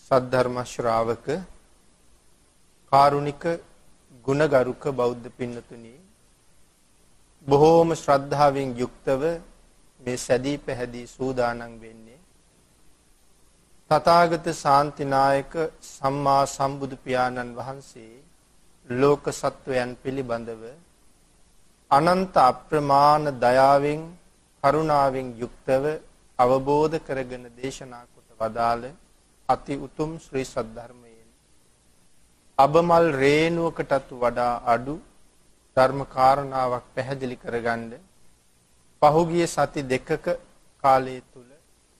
සද්ධර්ම ශ්‍රාවක කාරුණික ගුණගරුක බෞද්ධ පින්නතුනි බොහෝම ශ්‍රද්ධාවෙන් යුක්තව මේ සැදී පැහැදී සූදානම් වෙන්නේ තථාගත ශාන්තිනායක සම්මා සම්බුදු පියාණන් වහන්සේ ලෝක සත්වයන් පිළිබඳව අනන්ත අප්‍රමාණ දයාවෙන් කරුණාවෙන් යුක්තව අවබෝධ කරගෙන දේශනා කොට වදාළ අති උතුම් ශ්‍රී සද්ධර්මයෙන් අබමල් රේණුවකටත් වඩා අඩු ධර්ම කාරණාවක් පැහැදිලි කරගන්න පහුගිය සති දෙකක කාලය තුල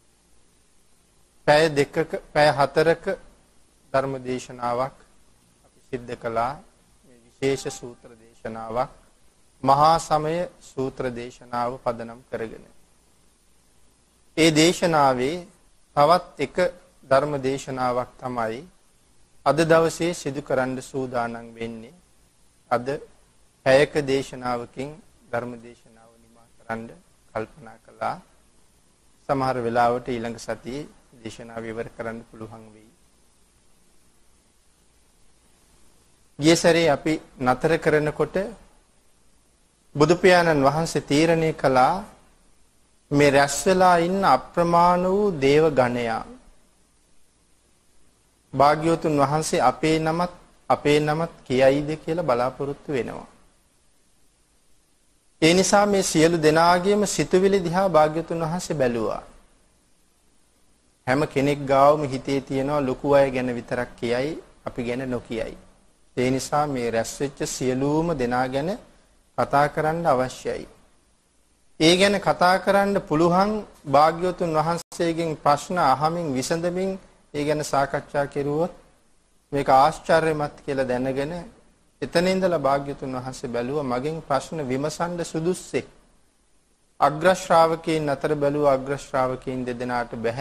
පැය 4ක ධර්ම දේශනාවක් අපි සිද්ධ කළා. මේ විශේෂ සූත්‍ර දේශනාවක් මහා සමය සූත්‍ර දේශනාව පදනම් කරගෙන ඒ දේශනාවේ තවත් එක ධර්ම දේශනාවක් තමයි අද දවසේ සිදු කරන්න සූදානම් වෙන්නේ. අද පැයක දේශනාවකින් ධර්ම දේශනාව නිමා කරන්න කල්පනා කළා. සමහර වෙලාවට ඊළඟ සතියේ දේශනාව ඉවර කරන්න පුළුවන් වෙයි. ගිය සැරේ අපි නතර කරනකොට බුදු පියාණන් වහන්සේ තීරණය කළා මේ රැස් වෙලා ඉන්න අප්‍රමාණ වූ දේව ගණයා භාග්‍යවතුන් වහන්සේ අපේ නමත් කියයිද කියලා බලාපොරොත්තු වෙනවා. ඒ නිසා මේ සියලු දෙනාගේම සිතුවිලි දිහා භාග්‍යවතුන් වහන්සේ බැලුවා. හැම කෙනෙක් ගාවම හිතේ තියෙනවා ලොකු අය ගැන විතරක් කියයි අපි ගැන නොකියයි. ඒ නිසා මේ රැස් වෙච්ච සියලුම දෙනා ගැන කතා කරන්න අවශ්‍යයි. ඒ ගැන කතා කරන්න පුළුවන් භාග්‍යවතුන් වහන්සේගෙන් ප්‍රශ්න අහමින් විසඳමින් ඒ ගැන සාකච්ඡා කෙරුවොත් මේක ආශ්චර්යමත් කියලා දැනගෙන එතන ඉඳලා භාග්‍යවතුන් වහන්සේ බැලුවා මගෙන් ප්‍රශ්න විමසන්න සුදුස්සෙක් අග්‍ර ශ්‍රාවකයන් අතර බැලුවා අග්‍ර ශ්‍රාවකයන් දෙදෙනාට බැහැ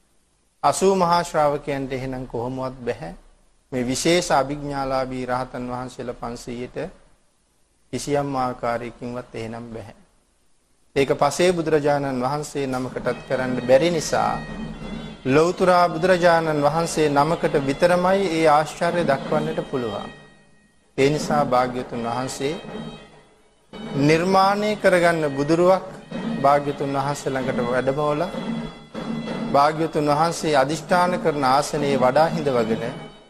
80 මහා ශ්‍රාවකයන්ට එහෙනම් කොහොමවත් බැහැ මේ විශේෂ අභිඥාලාභී රහතන් වහන්සේලා 500ට කිසියම් ආකාරයකින්වත් එහෙනම් බැහැ. ඒක පසේ බුදුරජාණන් වහන්සේ නමකටත් කරන්න බැරි නිසා ලෞතර බුදුරජාණන් වහන්සේ නමකට විතරමයි ඒ ආශ්චර්ය දක්වන්නට පුළුවන්. ඒ නිසා භාග්‍යවතුන් වහන්සේ නිර්මාණය කරගන්න බුදුරුවක් භාග්‍යවතුන් වහන්සේ ළඟට වැඩමවලා භාග්‍යවතුන් වහන්සේ අදිෂ්ඨාන කරන ආසනයේ වඩා හිඳවගෙන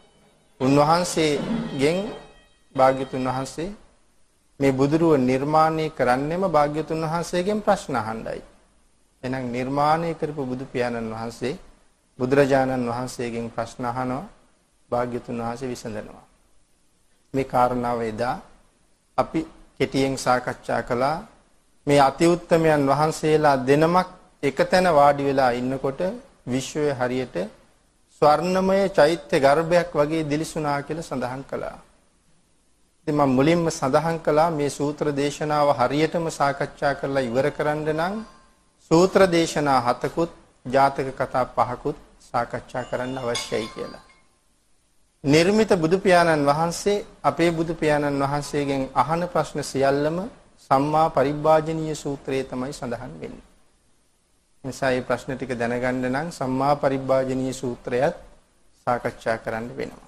උන්වහන්සේගෙන් භාග්‍යවතුන් වහන්සේ මේ බුදුරුව නිර්මාණය කරන්නෙම භාග්‍යවතුන් වහන්සේගෙන් ප්‍රශ්න අහන්නයි. එහෙනම් නිර්මාණය කරපු බුදු පියාණන් වහන්සේ බුදුරජාණන් වහන්සේගෙන් ප්‍රශ්න අහනවා භාග්‍යවතුන් වහන්සේ විසඳනවා. මේ කාරණාව එදා අපි කෙටියෙන් සාකච්ඡා කළා. මේ අති උත්තමයන් වහන්සේලා දෙනමක් එකතැන වාඩි වෙලා ඉන්නකොට විශ්වයේ හරියට ස්වර්ණමය චෛත්‍ය ගර්භයක් වගේ දිලිසුණා කියලා සඳහන් කළා. ඉතින් මම මුලින්ම සඳහන් කළා මේ සූත්‍ර දේශනාව හරියටම සාකච්ඡා කරලා ඉවර කරන්න නම් සූත්‍ර දේශනා 7කුත් ජාතක කතා 5කුත් සාකච්ඡා කරන්න අවශ්‍යයි කියලා. නිර්මිත බුදු පියාණන් වහන්සේ අපේ බුදු පියාණන් වහන්සේගෙන් අහන ප්‍රශ්න සියල්ලම සම්මා පරිබ්බාජනීය සූත්‍රයේ තමයි සඳහන් වෙන්නේ. නිසා මේ ප්‍රශ්න ටික දැනගන්න නම් සම්මා පරිබ්බාජනීය සූත්‍රයත් සාකච්ඡා කරන්න වෙනවා.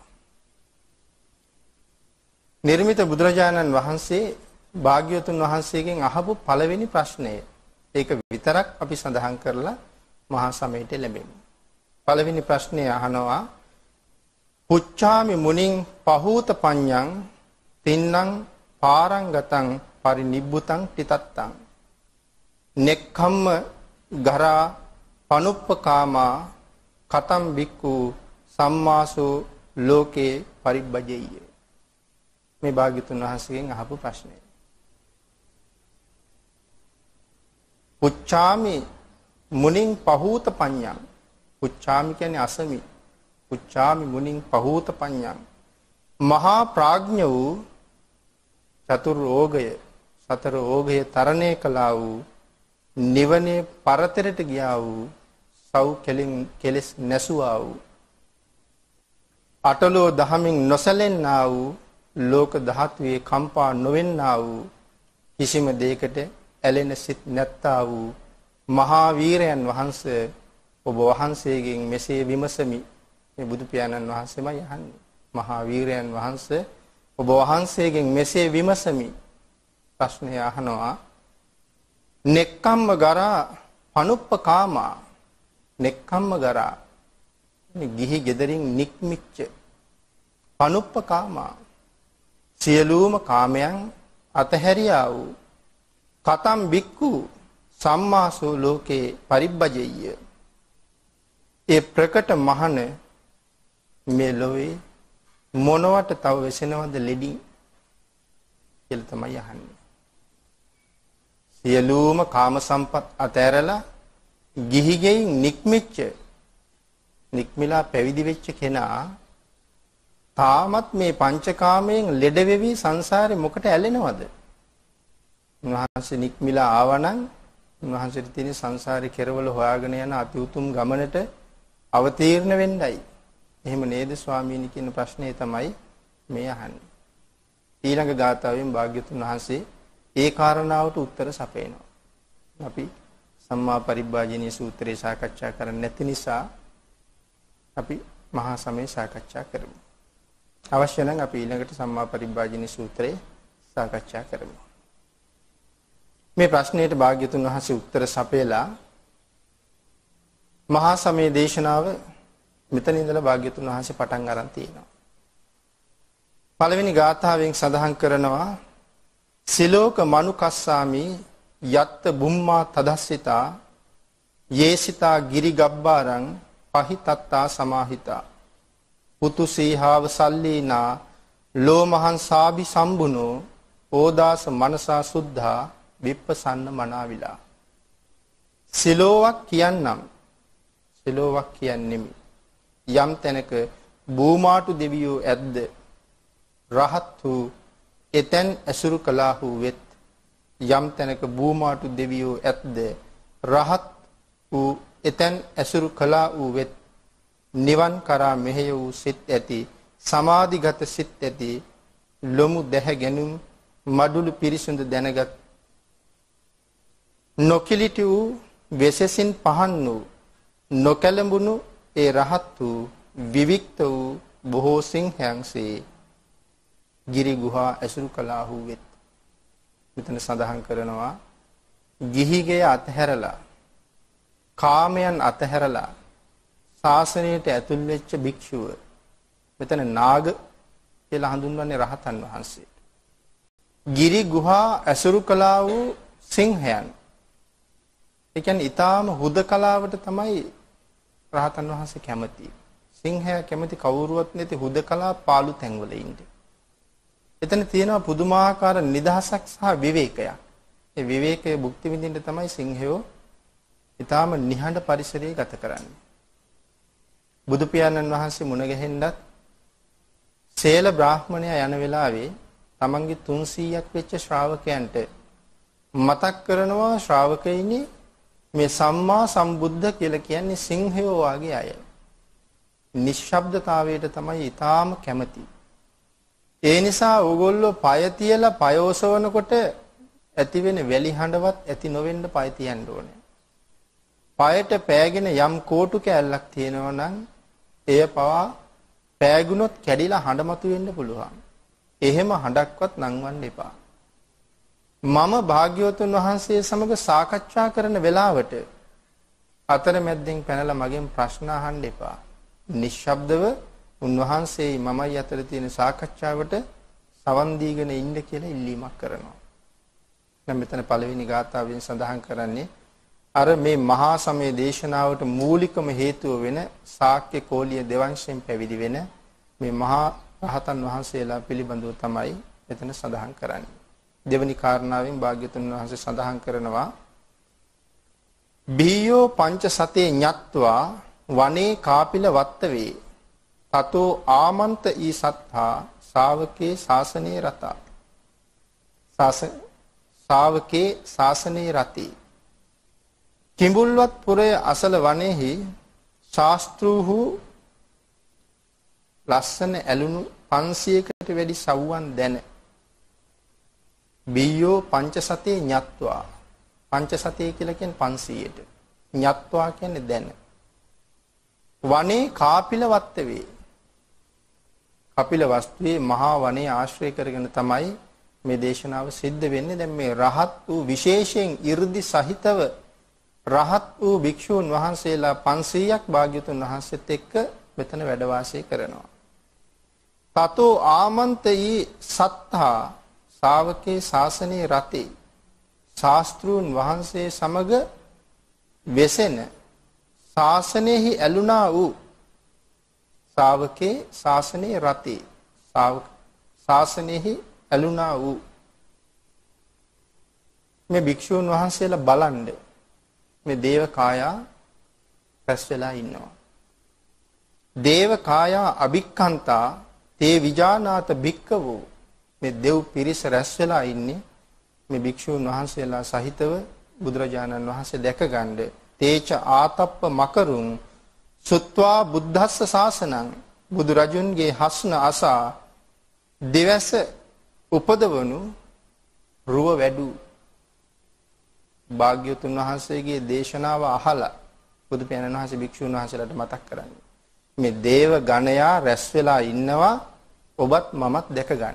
නිර්මිත බුදුරජාණන් වහන්සේ භාග්‍යවතුන් වහන්සේගෙන් අහපු පළවෙනි ප්‍රශ්නය. ඒක විතරක් අපි සඳහන් කරලා මහා සමයට ලැබෙමු. පළවෙනි ප්‍රශ්නය අහනවා පුච්ඡාමි මුනිං පහූත පඤ්ඤං තින්නම් පාරංගතං පරිනිබ්බුතං තිතත්තං නෙක්ඛම්ම ගරා පනුප්පකාමා කතම් බික්ඛු සම්මාසෝ ලෝකේ පරිබ්බජෙය්‍ය. මේ භාග්‍යතුන් වහන්සේගෙන් අහපු ප්‍රශ්නය. පුච්ඡාමි මුනිං පහූත පඤ්ඤං. පුච්ඡාමි කියන්නේ අසමි. පුච්ඡාමි මුනිං පහූත පඤ්ඤං. මහා ප්‍රඥ වූ චතුර්ෝගය සතර ඕගය තරණය කළා වූ නිවනේ පරතරට ගියා වූ සව් කෙලෙස් නැසුවා වූ අටලෝ දහමින් නොසැලෙන්නා වූ ලෝක ධාතුවේ කම්පා නොවෙන්නා වූ කිසිම දෙයකට ඇලෙන සිත් නැත්තා වූ මහා වීරයන් වහන්සේ ඔබ වහන්සේගෙන් මෙසේ විමසමි මේ බුදු පියාණන් වහන්සේමයි අහන්නේ. මහා වීරයන් වහන්සේ ඔබ වහන්සේගෙන් මෙසේ විමසමි. ප්‍රශ්නය අහනවා. නෙක්ඛම්ම ගරා පනුප්පකාමා. නෙක්ඛම්ම ගරා ගිහි ගෙදරින් නික්මිච්ච පනුප්පකාමා සියලුම කාමයන් අතහැරියා වූ කතම් බික්කු සම්මාසෝ ලෝකේ පරිබ්බජෙය්‍ය. ඒ ප්‍රකට මහන මේ ලෝවේ මොනවට තව වෙසෙනවද ලෙඩින් කියලා තමයි අහන්නේ. සියලුම කාම සම්පත් අතහැරලා ගිහි ගෙයින් නික්මිලා පැවිදි වෙච්ච කෙනා තාමත් මේ පංචකාමයෙන් ලෙඩ වෙවි සංසාරේ මොකට ඇලෙනවද? උන්වහන්සේ නික්මිලා ආවනම් උන්වහන්සේට තියෙන සංසාරේ කෙරවල හොයාගෙන යන අති උතුම් ගමනට අවතීර්ණ වෙන්නයි. එහෙම නේද ස්වාමීනි කියන ප්‍රශ්නේ තමයි මේ අහන්නේ. ඊළඟ ගාථාවෙන් භාග්‍යතුන් වහන්සේ ඒ කාරණාවට උත්තර සපයනවා. අපි සම්මා පරිබ්බාජනීය සූත්‍රය සාකච්ඡා කරන්නේ නැති නිසා අපි මහා සමය සාකච්ඡා කරමු. අවශ්‍ය නම් අපි ඊළඟට සම්මා පරිබ්බාජනීය සූත්‍රය සාකච්ඡා කරමු. මේ ප්‍රශ්නයට භාග්‍යතුන් වහන්සේ උත්තර සපයලා මහා සමය දේශනාව මෙතන ඉඳලා භාග්‍යතුන් වහන්සේ පටන් අරන් තියෙනවා. පළවෙනි ගාථාවෙන් සඳහන් කරනවා සිලෝක මනුකස්සාමි යත්ත බුම්මා තදස්සිතා යේසිතා ගිරි ගබ්බාරං පහිතත්තා සමාහිතා පුතු සීහාව සල්ලීනා ලෝමහං සාබි සම්බුනෝ ඕදාස මනසා සුද්ධා විප්පසන්න මනාවිලා. සිලෝවක් කියන්නෙමි. යම් තැනක බූමාටු දෙවියෝ ඇද්ද රහත් වූ එතෙන් ඇසුරු කළාහු වෙත්. යම් තැනක බූමාටු දෙවියෝ ඇද්ද රහත් වූ එතෙන් ඇසුරු කළා වූ වෙත්. නිවන් කරා මෙහෙය වූ සිත් ඇති සමාධිගත සිත් ඇති ලොමු දැහ ගැනුම් මඩුළු පිරිසුදු දැනගත් නොකිලිටි වූ වෙසසින් පහන් වූ නොකැලඹුණු ඒ රහත් වූ විවික්ත වූ බොහෝ සිංහයන්සේ ගිරි ගුහා ඇසුරු කළාහු වෙත්. මෙතන සඳහන් කරනවා ගිහිගේ අතහැරලා කාමයන් අතහැරලා ශාසනයට ඇතුල් වෙච්ච භික්ෂුව මෙතන නාග කියලා හඳුන්වන්නේ රහතන් වහන්සේට. ගිරි ගුහා ඇසුරු කළා වූ සිංහයන්. ඒ කියන්නේ ඊටාම හුදකලාවට තමයි රහතන් වහන්සේ කැමති. සිංහයා කැමති කවුරුවත් නැති හුදකලා පාළු තැන්වල ඉන්නේ. එතන තියෙනවා පුදුමාකාර නිදහසක් සහ විවේකයක්. ඒ විවේකයේ භුක්ති විඳින්න තමයි සිංහයෝ ඊටාම නිහඬ පරිසරයේ ගත කරන්නේ. බුදු පියාණන් වහන්සේ මුණ ගැහෙන්නත් සේල බ්‍රාහ්මණයා යන වෙලාවේ තමන්ගේ 300ක් වෙච්ච ශ්‍රාවකයන්ට මතක් කරනවා ශ්‍රාවකයිනි මේ සම්මා සම්බුද්ධ කියලා කියන්නේ සිංහයෝ වගේ අය. නිශ්ශබ්දතාවයට තමයි ඊටාම කැමති. ඒ නිසා ඕගොල්ලෝ පය තියලා පය ඔසවනකොට ඇති වෙන වැලි හඬවත් ඇති නොවෙන්න පය තියන්න ඕනේ. පයට පෑගෙන යම් කෝටු කෑල්ලක් තියෙනවා නම් එය පවා පෑගුණොත් කැඩිලා හඬ මතුවෙන්න පුළුවන්. එහෙම හඬක්වත් නංවන්න එපා. මම භාග්‍යවතුන් වහන්සේ සමග සාකච්ඡා කරන වෙලාවට අතරමැද්දෙන් පැනලා මගෙන් ප්‍රශ්න අහන්න එපා. නිශ්ශබ්දව උන්වහන්සේයි මමයි අතර තියෙන සාකච්ඡාවට සවන් දීගෙන ඉන්න කියලා ඉල්ලීමක් කරනවා. දැන් මෙතන පළවෙනි ගාථාවෙන් සඳහන් කරන්නේ අර මේ මහා සමය දේශනාවට මූලිකම හේතුව වෙන ශාක්‍ය කෝලිය දෙවංශයෙන් පැවිදි වෙන මේ මහා රහතන් වහන්සේලා පිළිබඳව තමයි මෙතන සඳහන් කරන්නේ. දෙවනි කාරණාවෙන් භාග්‍යතුන් වහන්සේ සඳහන් කරනවා බීයෝ පංච සතේ ඤත්වා වනේ කාපිල වත්තවේ තතෝ ආමන්ත ඊ සත්තා ශාවකේ ශාසනේ රතා ශාවකේ ශාසනේ රති කිඹුල්වත් පුරේ අසල වනේහි ශාස්ත්‍රූහු ලස්සන ඇලුණු 500කට වැඩි සව්වන් දැන බීයෝ පංචසතේ ඤත්වා පංචසතේ කියලා කියන්නේ 500ට ඤත්වා කියන්නේ දැන වනේ කාපිල වත්තවේ. කපිල වස්තුවේ මහා වනේ ආශ්‍රය කරගෙන තමයි මේ දේශනාව සිද්ධ වෙන්නේ. දැන් මේ රහත් වූ විශේෂයෙන් 이르දි සහිතව රහත් වූ භික්ෂූන් වහන්සේලා 500ක් භාග්‍යතුන් වහන්සේත් එක්ක මෙතන වැඩ වාසය කරනවා. තතෝ ආමන්තයි සත්තා ශාවකේ ශාසනේ රතේ ශාස්ත්‍රූන් වහන්සේ සමග වෙසෙන ශාසනයෙහි ඇලුනා වූ ශාවකේ ශාසනේ රතේ ශාසනයෙහි ඇලුනා වූ මේ භික්ෂූන් වහන්සේලා බලන්න මේ දේව කායා රැස් වෙලා ඉන්නවා. දේව කායා අභික්ඛන්තා තේ විජානාත භික්ඛවෝ මේ දෙව් පිරිස රැස් වෙලා ඉන්නේ මේ භික්ෂූන් වහන්සේලා සහිතව බුදුරජාණන් වහන්සේ දැකගන්න. තේච ආතප්ප මකරුන් සුත්වා බුද්ධස්ස ශාසනං බුදුරජුන්ගේ හස්න අසා දෙවස උපදවනු රුව වැඩු භාග්‍යවතුන් වහන්සේගේ දේශනාව අහලා බුදු පියාණන් වහන්සේ භික්ෂුන් වහන්සේලාට මතක් කරන්නේ මේ දේව ගණයා රැස් වෙලා ඉන්නවා ඔබත් මමත් දැක ගන්න.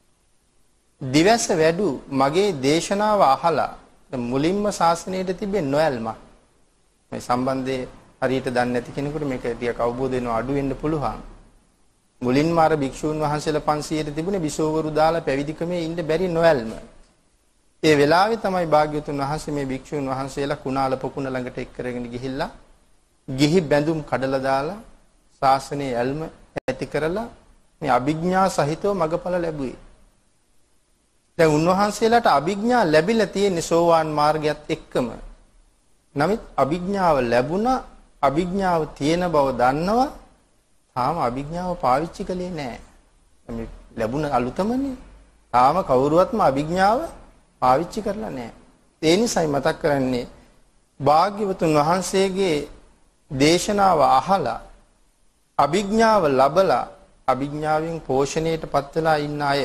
දිවස වැඩු මගේ දේශනාව අහලා මුලින්ම ශාසනයට තිබෙන නොයල්ම මේ සම්බන්ධයේ හරියට දන්නේ නැති කෙනෙකුට මේක ටිකක් අවබෝධ වෙනවා අඩු වෙන්න පුළුවන්. මුලින්ම අර භික්ෂුන් වහන්සේලා 500ට තිබුණේ බිසෝවරු දාලා පැවිදිකමේ ඉන්න බැරි නොයල්ම. ඒ වෙලාවේ තමයි භාග්‍යවතුන් වහන්සේ මේ භික්ෂුන් වහන්සේලා කුණාල පොකුණ ළඟට එක් කරගෙන ගිහිල්ලා ගිහි බැඳුම් කඩලා දාලා ශාසනයේ ඇල්ම ඇති කරලා මේ අභිඥා සහිතව මගඵල ලැබුවේ. දැන් උන්වහන්සේලාට අභිඥා ලැබිලා තියෙන සෝවාන් මාර්ගයත් එක්කම. නමුත් අභිඥාව ලැබුණා අභිඥාව තියෙන බව දන්නවා තාම අභිඥාව පාවිච්චි කළේ නැහැ. මේ ලැබුණ අලුතමනේ. තාම කවුරුවත්ම අභිඥාව පාවිච්චි කරලා නැහැ. ඒ නිසායි මතක් කරන්නේ භාග්‍යවතුන් වහන්සේගේ දේශනාව අහලා අභිඥාව ලැබලා අභිඥාවෙන් පෝෂණයටපත් වෙලා ඉන්න අය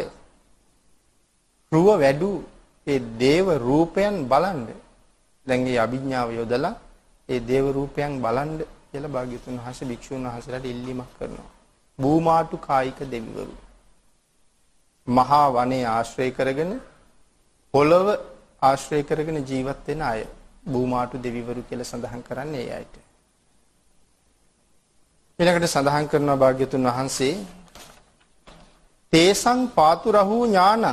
රුව වැඩු ඒ දේව රූපයන් බලන්න. දැන් මේ අභිඥාව යොදලා ඒ දේව රූපයන් බලන්න කියලා භාග්‍යවතුන් වහන්සේ භික්ෂුන් වහන්සේලාට ඉල්ලීමක් කරනවා. භූමාටු කායික දෙවිවරු මහා වනේ ආශ්‍රය කරගෙන පොළව ආශ්‍රය කරගෙන ජීවත් වෙන අය භූමාටු දෙවිවරු කියලා සඳහන් කරන්නේ ඒ අයට. ඊළඟට සඳහන් කරනවා භාග්‍යවතුන් වහන්සේ තේසං පාතුරහු ඥානං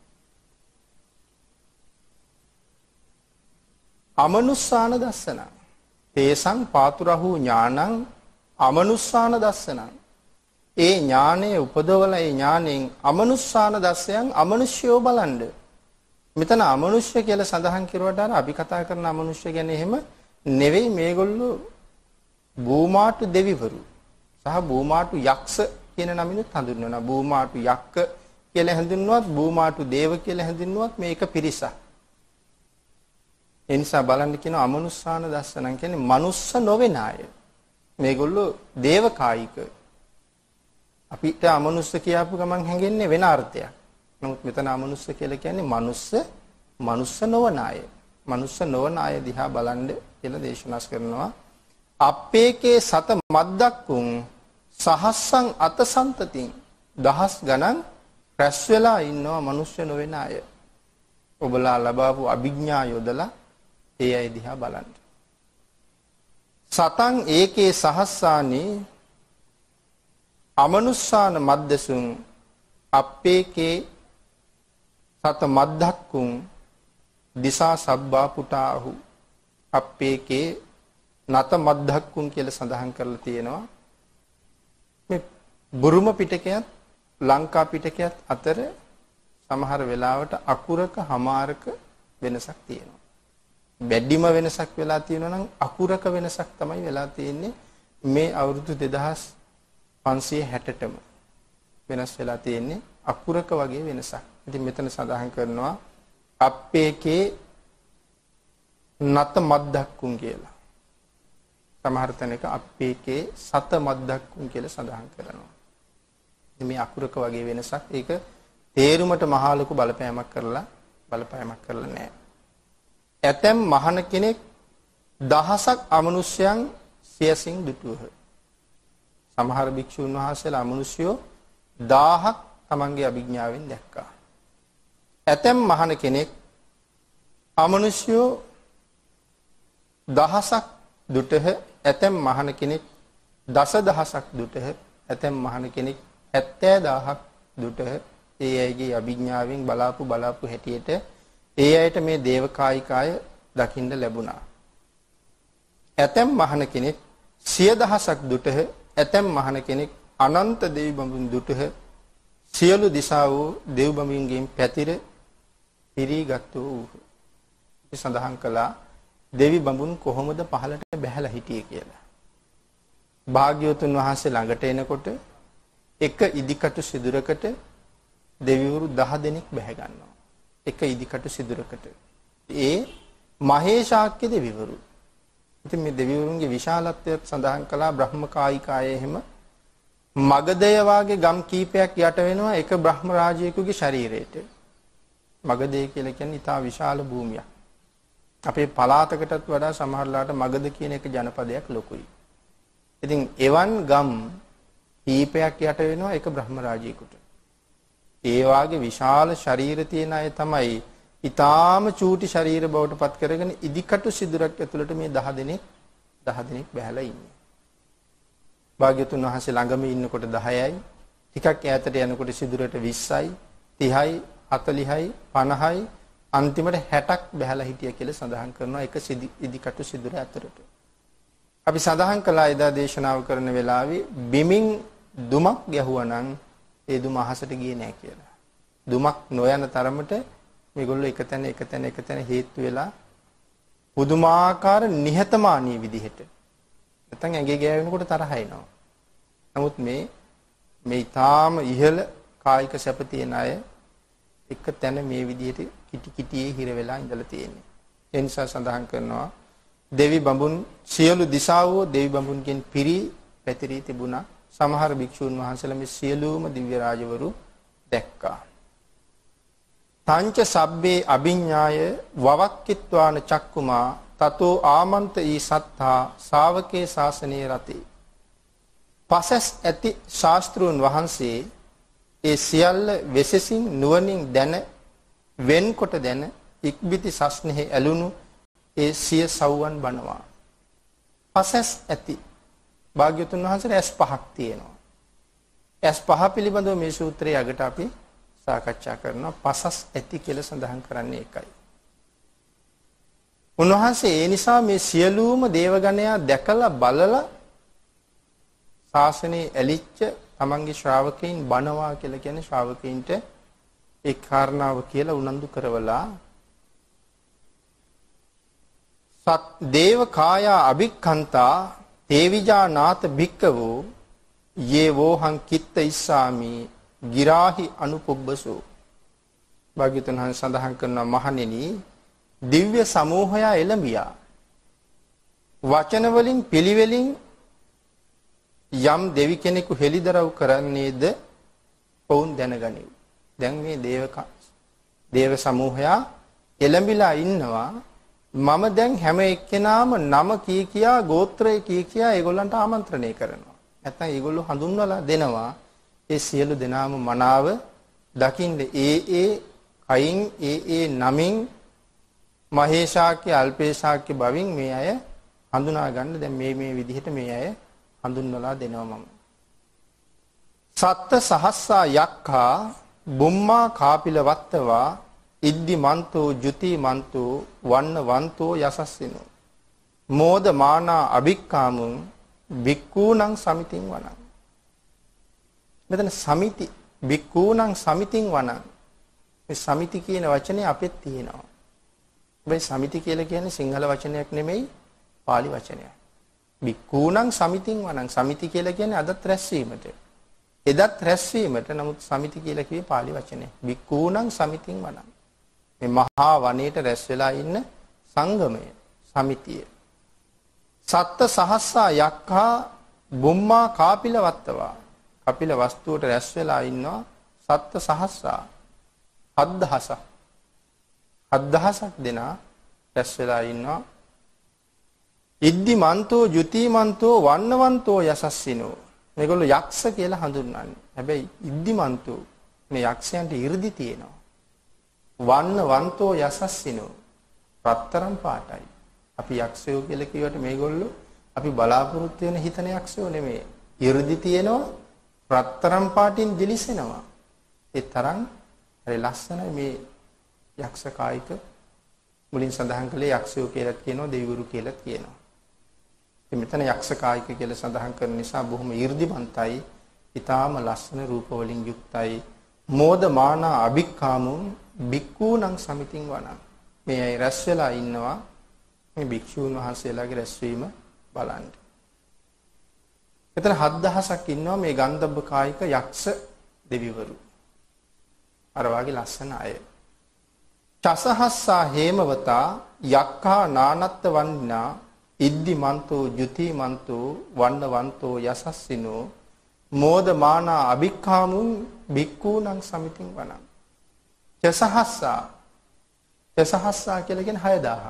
අමනුස්සාන දස්සන. තේසං පාතුරහු ඥානං අමනුස්සාන දස්සන. ඒ ඥානයේ උපදවලා ඒ ඥාණයෙන් අමනුස්සාන දස්සයන් අමනුෂ්‍යෝ බලන්න. මෙතන අමනුෂ්‍ය කියලා සඳහන් කරුවට අර අපි කතා කරන අමනුෂ්‍ය කියන්නේ එහෙම නෙවෙයි. මේගොල්ලෝ භූමාටු දෙවිවරු සහ භූමාටු යක්ෂ කියන නමිනුත් හඳුන්වනවා. භූමාටු යක්ක කියලා හඳුන්වුවත් භූමාටු දේව කියලා හඳුන්වුවත් මේක පිරිසක්. ඒ නිසා බලන්න කියන අමනුස්සාන දස්සනන් කියන්නේ මනුස්ස නොවන අය. මේගොල්ලෝ දේවකායික. අපිට අමනුස්ස කියපු ගමන් හැඟෙන්නේ වෙන අර්ථයක්. නමුත් මෙතන අමනුස්ස කියලා කියන්නේ මනුස්ස නොවන අය. මනුස්ස නොවන අය දිහා බලන්න කියලා දේශනාස් කරනවා. අප්පේකේ සත මද්දක්කුන් සහස්සං අතසන්තතින් දහස් ගණන් රැස් වෙලා ඉන්නවා මනුස්ස නොවන අය. ඔබලා ලබාපු අභිඥා යොදලා ඒ අය දිහා බලන්න. සතං ඒකේ සහස්සානි අමනුස්සාන මද්දසුන් අප්පේකේ සත මද්දක්කුන් දිසා සබ්බා පුටාහු අප්පේකේ නත මද්දක්කුන් කියලා සඳහන් කරලා තියෙනවා. මේ බුරුම පිටකයත් ලංකා පිටකයත් අතර සමහර වෙලාවට අකුරක හමාරක වෙනසක් තියෙනවා. බැඩිම වෙනසක් වෙලා තියෙනවා නම් අකුරක වෙනසක් තමයි වෙලා තියෙන්නේ. මේ අවුරුදු 2560ටම වෙනස් වෙලා තියෙන්නේ අකුරක වගේ වෙනසක්. ඉතින් මෙතන සඳහන් කරනවා අප්පේකේ නත මද්දක්කුන් කියලා. සමහර තැනක අප්පේකේ සත මද්දක්කුන් කියලා සඳහන් කරනවා. මේ අකුරක වගේ වෙනසක්. ඒක තේරුමට මහා ලොකු බලපෑමක් කරලා නැහැ. ඇතැම් මහණ කෙනෙක් දහසක් අමනුෂ්‍යයන් සියසින් දුටුවහ. සමහර භික්ෂුන් වහන්සේලා අමනුෂ්‍යෝ 1000ක් තමන්ගේ අභිඥාවෙන් දැක්කා. ඇතැම් මහණ කෙනෙක් අමනුෂ්‍යෝ දහසක් දුටහ, ඇතැම් මහණ කෙනෙක් දසදහසක් දුටහ, ඇතැම් මහණ කෙනෙක් 70000ක් දුටහ. ඒ අයගේ අභිඥාවෙන් බලාපු හැටියට ඒ අයට මේ දේවකායිකාය දකින්න ලැබුණා. ඇතැම් මහණ කෙනෙක් 100,000ක් දුටහ, ඇතැම් මහණ කෙනෙක් අනන්ත දෙවි බඹුන් දුටහ. සියලු දිසා වූ දෙව් බඹුන්ගෙන් පැතිර පිරීගත් වූ සඳහන් කළා දෙවි බඹුන් කොහොමද පහළට බැහැලා හිටියේ කියලා. භාග්‍යවතුන් වහන්සේ ළඟට එනකොට එක ඉදිකටු සිදුරකට දෙවිවරු 10 දෙනෙක් බැහැ ගන්නවා. එක ඉදිකටු සිදුරකට. ඒ මහේශාක්‍ය දෙවිවරු. ඉතින් මේ දෙවිවරුන්ගේ විශාලත්වය සඳහන් කළා බ්‍රහ්මකායිකායේ හැම මගධය වාගේ ගම් කීපයක් යට වෙනවා එක බ්‍රහ්ම රාජයෙකුගේ ශරීරයට. මගධය කියලා කියන්නේ ඉතා විශාල භූමියක්. අපේ පළාතකටත් වඩා සමහරලාට මගධ කියන එක ජනපදයක් ලොකුයි. ඉතින් එවන් ගම් කීපයක් යට වෙනවා එක බ්‍රහ්ම රාජයෙකුට. ඒ වාගේ විශාල ශරීර තියෙන අය තමයි ඊටාම චූටි ශරීර බවට පත් කරගෙන ඉදිකටු සිදුරක් ඇතුළට මේ 10 දෙනෙක් බැහැලා ඉන්නේ. භාග්‍යතුන් වහන්සේ ළඟම ඉන්නකොට 10යි, ටිකක් ඈතට යනකොට සිදුරට 20යි, 30යි, 40යි, 50යි, අන්තිමට 60ක් බැහැලා හිටිය කියලා සඳහන් කරනවා එක ඉදිකටු සිදුර ඇතුළට. අපි සඳහන් කළා එදා දේශනාව කරන වෙලාවේ බිමින් දුමක් ගැහුවා නම් ඒ දුම අහසට ගියේ නැහැ කියලා. දුමක් නොයන තරමට මේගොල්ලෝ එක තැන හේතු වෙලා පුදුමාකාර නිහතමානී විදිහට නැත්නම් ඇඟේ ගෑවෙනකොට තරහ එනවා. නමුත් මේ ඊටාම ඉහළ කායික සැප තියෙන අය එක තැන මේ විදිහට කිටියේ හිර වෙලා ඉඳලා තියෙන්නේ. ඒ නිසා සඳහන් කරනවා දෙවි බඹුන් සියලු දිසාවෝ දෙවි බඹුන්ගෙන් පිරී පැතිරී තිබුණා. සමහර භික්ෂූන් වහන්සේලා මේ සියලුම දිව්‍ය රාජවරු දැක්කා. තංච සබ්බේ අභිඤ්ඤාය වවක්කිත්වාන චක්කුමා තතෝ ආමන්ත ඊ සත්තා ශාවකේ ශාසනයේ රතේ. පසස් ඇති ශාස්ත්‍රූන් වහන්සේ ඒ සියල්ල වෙසසින් නුවණින් දැන වෙන්කොට දැන ඉක්බිති සස්නෙහි ඇලුණු ඒ සිය සව්වන් බනවා. පසස් ඇති භාග්‍යවතුන් වහන්සේට ඇස් පහක් තියෙනවා. ඇස් පහ පිළිබඳව මේ සූත්‍රයේ අගට අපි සාකච්ඡා කරනවා. පසස් ඇති කියලා සඳහන් කරන්නේ ඒකයි. උන්වහන්සේ ඒ නිසා මේ සියලුම දේවගණයා දැකලා බලලා ශාසනයේ ඇලිච්ච තමන්ගේ ශ්‍රාවකයන් බණවා කියලා කියන්නේ ශ්‍රාවකයන්ට ඒ කාරණාව කියලා උනන්දු කරවලා සත් දේව කායා අභික්ඛන්තා තේවිජානාත භික්කවෝ යේ වෝහං කිත්ත ඉස්සාමි ගිරාහි අනුපොබ්බසෝ. භාග්‍යවතුන් වහන්සේ සඳහන් කරනවා මහණෙනි දිව්‍ය සමූහය එළඹියා. වචන වලින් පිළිවෙලින් යම් දෙවි කෙනෙකු හෙළිදරව් කරන්නේද වුන් දැනගනිව්. දැන් මේ දේව සමූහය එළඹිලා ඉන්නවා. මම දැන් හැම එක්කෙනාම නම කියා ගෝත්‍රය කියා ඒගොල්ලන්ට ආමන්ත්‍රණය කරනවා. නැත්නම් ඒගොල්ලෝ හඳුන්වලා දෙනවා. ඒ සියලු දෙනාම මනාව දකින්න ඒ කයින් ඒ නමින් මහේශාක්‍ය අල්පේශාක්‍ය බවින් මේ අය හඳුනා ගන්න දැන් මේ විදිහට මේ අය හඳුන්වලා දෙනවා මම. සත්ත සහස්සා යක්ඛා බුම්මා කාපිල වත්තවා ඉද්දි මන්තෝ ජුති මන්තෝ වන්න වන්තෝ යසස්සිනෝ මෝද මානා අභික්කාමුං බික්කූණං සමිතින් වනං. මෙතන සමිති බික්කූණං සමිතින් වනං. මේ සමිති කියන වචනේ අපෙත් තියෙනවා. මේ සමිති කියලා කියන්නේ සිංහල වචනයක් නෙමෙයි පාලි වචනයක්. බික්කූණං සමිතින් වනං. සමිති කියලා කියන්නේ අදත් රැස්වීමට. එදත් රැස්වීමට. නමුත් සමිති කියලා කියේ පාලි වචනේ. බික්කූණං සමිතින් වනං. මේ මහා වනයේට රැස් වෙලා ඉන්න සංගමය සමිතිය. සත්ත සහස්සා යක්ඛා බුම්මා කාපිල වත්තවා. කපිල වස්තුවට රැස් වෙලා ඉන්නවා සත්ත සහස්සා 7000ක්. 7000ක් දෙනා රැස් වෙලා ඉන්නවා. ඉද්දි මන්තෝ ජුති මන්තෝ වන්නවන්තෝ යසස්සිනෝ. මේගොල්ලෝ යක්ෂ කියලා හඳුන්වන්නේ. හැබැයි ඉද්දිමන්තු මේ යක්ෂයන්ට 이르දි තියෙනවා. වන්න වන්තෝ යසස්සිනෝ රත්තරන් පාටයි. අපි යක්ෂයෝ කියලා කියවට මේගොල්ලෝ අපි බලාපොරොත්තු වෙන හිතන යක්ෂයෝ නෙමෙයි. 이르දි තියෙනවා රත්තරන් පාටින් දිලිසෙනවා. ඒ තරම් හරි ලස්සනයි මේ යක්ෂ කායික මුලින් සඳහන් කළේ යක්ෂයෝ කියලාත් කියනවා දෙවිවරු කියලාත් කියනවා. ඉතින් මෙතන යක්ෂ කායික කියලා සඳහන් කරන නිසා බොහොම 이르දිමන්තයි, ඊටාම ලස්සන රූප වලින් යුක්තයි. මෝද මානා අභික්ඛාමුන් බික්ඛූණං සමිතින් වණං. මේ අය රැස් වෙලා ඉන්නවා මේ භික්ෂූන් වහන්සේලාගේ රැස්වීම බලන්න. මෙතන 7000ක් ඉන්නවා මේ ගන්ධබ්බ කායික යක්ෂ දෙවිවරු. අර වාගේ ලස්සන අය. චසහස්සා හේමවතා යක්ඛා නානත්ත වන්නා ඉද්දිමන්තෝ ජුතිමන්තෝ වන්නවන්තෝ යසස්සිනෝ මෝදමානා අභික්ඛාමුන් බික්ඛූණං සමිතින් වණං. චසහස්සා කියලා කියන්නේ 6000ක්.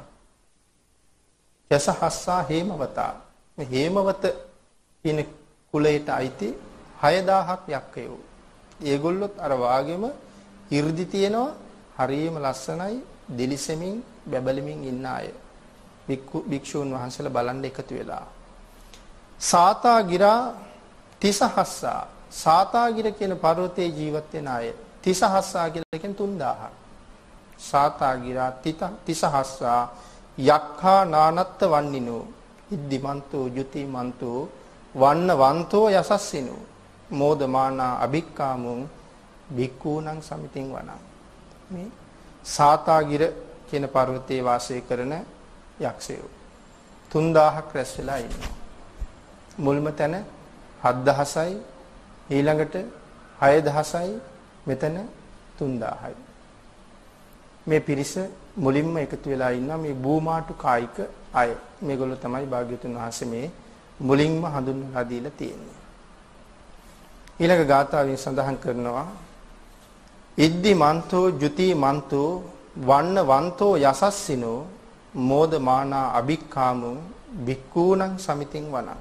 චසහස්සා හේමවතා මේ හේමවත කියන කුලයට අයිති 6000ක් යක්කයෝ. ඒගොල්ලොත් අර වාගෙම 이르දි තියෙනවා, හරියම ලස්සනයි, දිලිසෙමින් බැබලෙමින් ඉන්න අය. භික්ෂූන් වහන්සේලා බලන්න එකතු වෙලා. සාතාගිරා තිසහස්සා සාතාගිර කියන පර්වතයේ ජීවත් වෙන අය. තිසහස්සා කියලා කියන්නේ 3000ක්. සාතාගිරා තිසහස්සා යක්ඛා නානත්ත වන්නිනෝ ඉද්දිමන්තෝ ජුතිමන්තෝ වන්නවන්තෝ යසස්සිනෝ මෝදමානා අභික්ඛාමුන් බික්ඛූණං සමිතින් වණං. මේ සාතාගිර කියන පර්වතයේ වාසය කරන යක්ෂයෝ 3000ක් රැස් වෙලා ඉන්නවා. මුල්ම තැන 7000යි, ඊළඟට 6000යි, මෙතන 3000යි. මේ පිරිස මුලින්ම එකතු වෙලා ඉන්නවා මේ භූමාටු කායික අය. මේගොල්ලෝ තමයි භාග්‍යවතුන් වහන්සේ මේ මුලින්ම හඳුන්වලා දීලා තියෙන්නේ. ඊළඟ ගාථාවෙන් සඳහන් කරනවා ඉද්දි මන්තෝ ජුති මන්තෝ වන්න වන්තෝ යසස්සිනෝ මෝදමානා අභික්ඛාමුන් බික්ඛූණං සමිතින් වණං.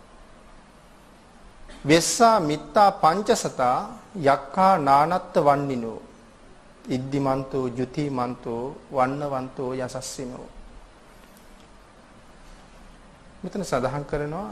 වෙස්සා මිත්තා පංචසතා යක්ඛා නානත්ත වන්නිනෝ ඉද්දිමන්තෝ ජුතිමන්තෝ වන්නවන්තෝ යසස්සිනෝ. මෙතන සඳහන් කරනවා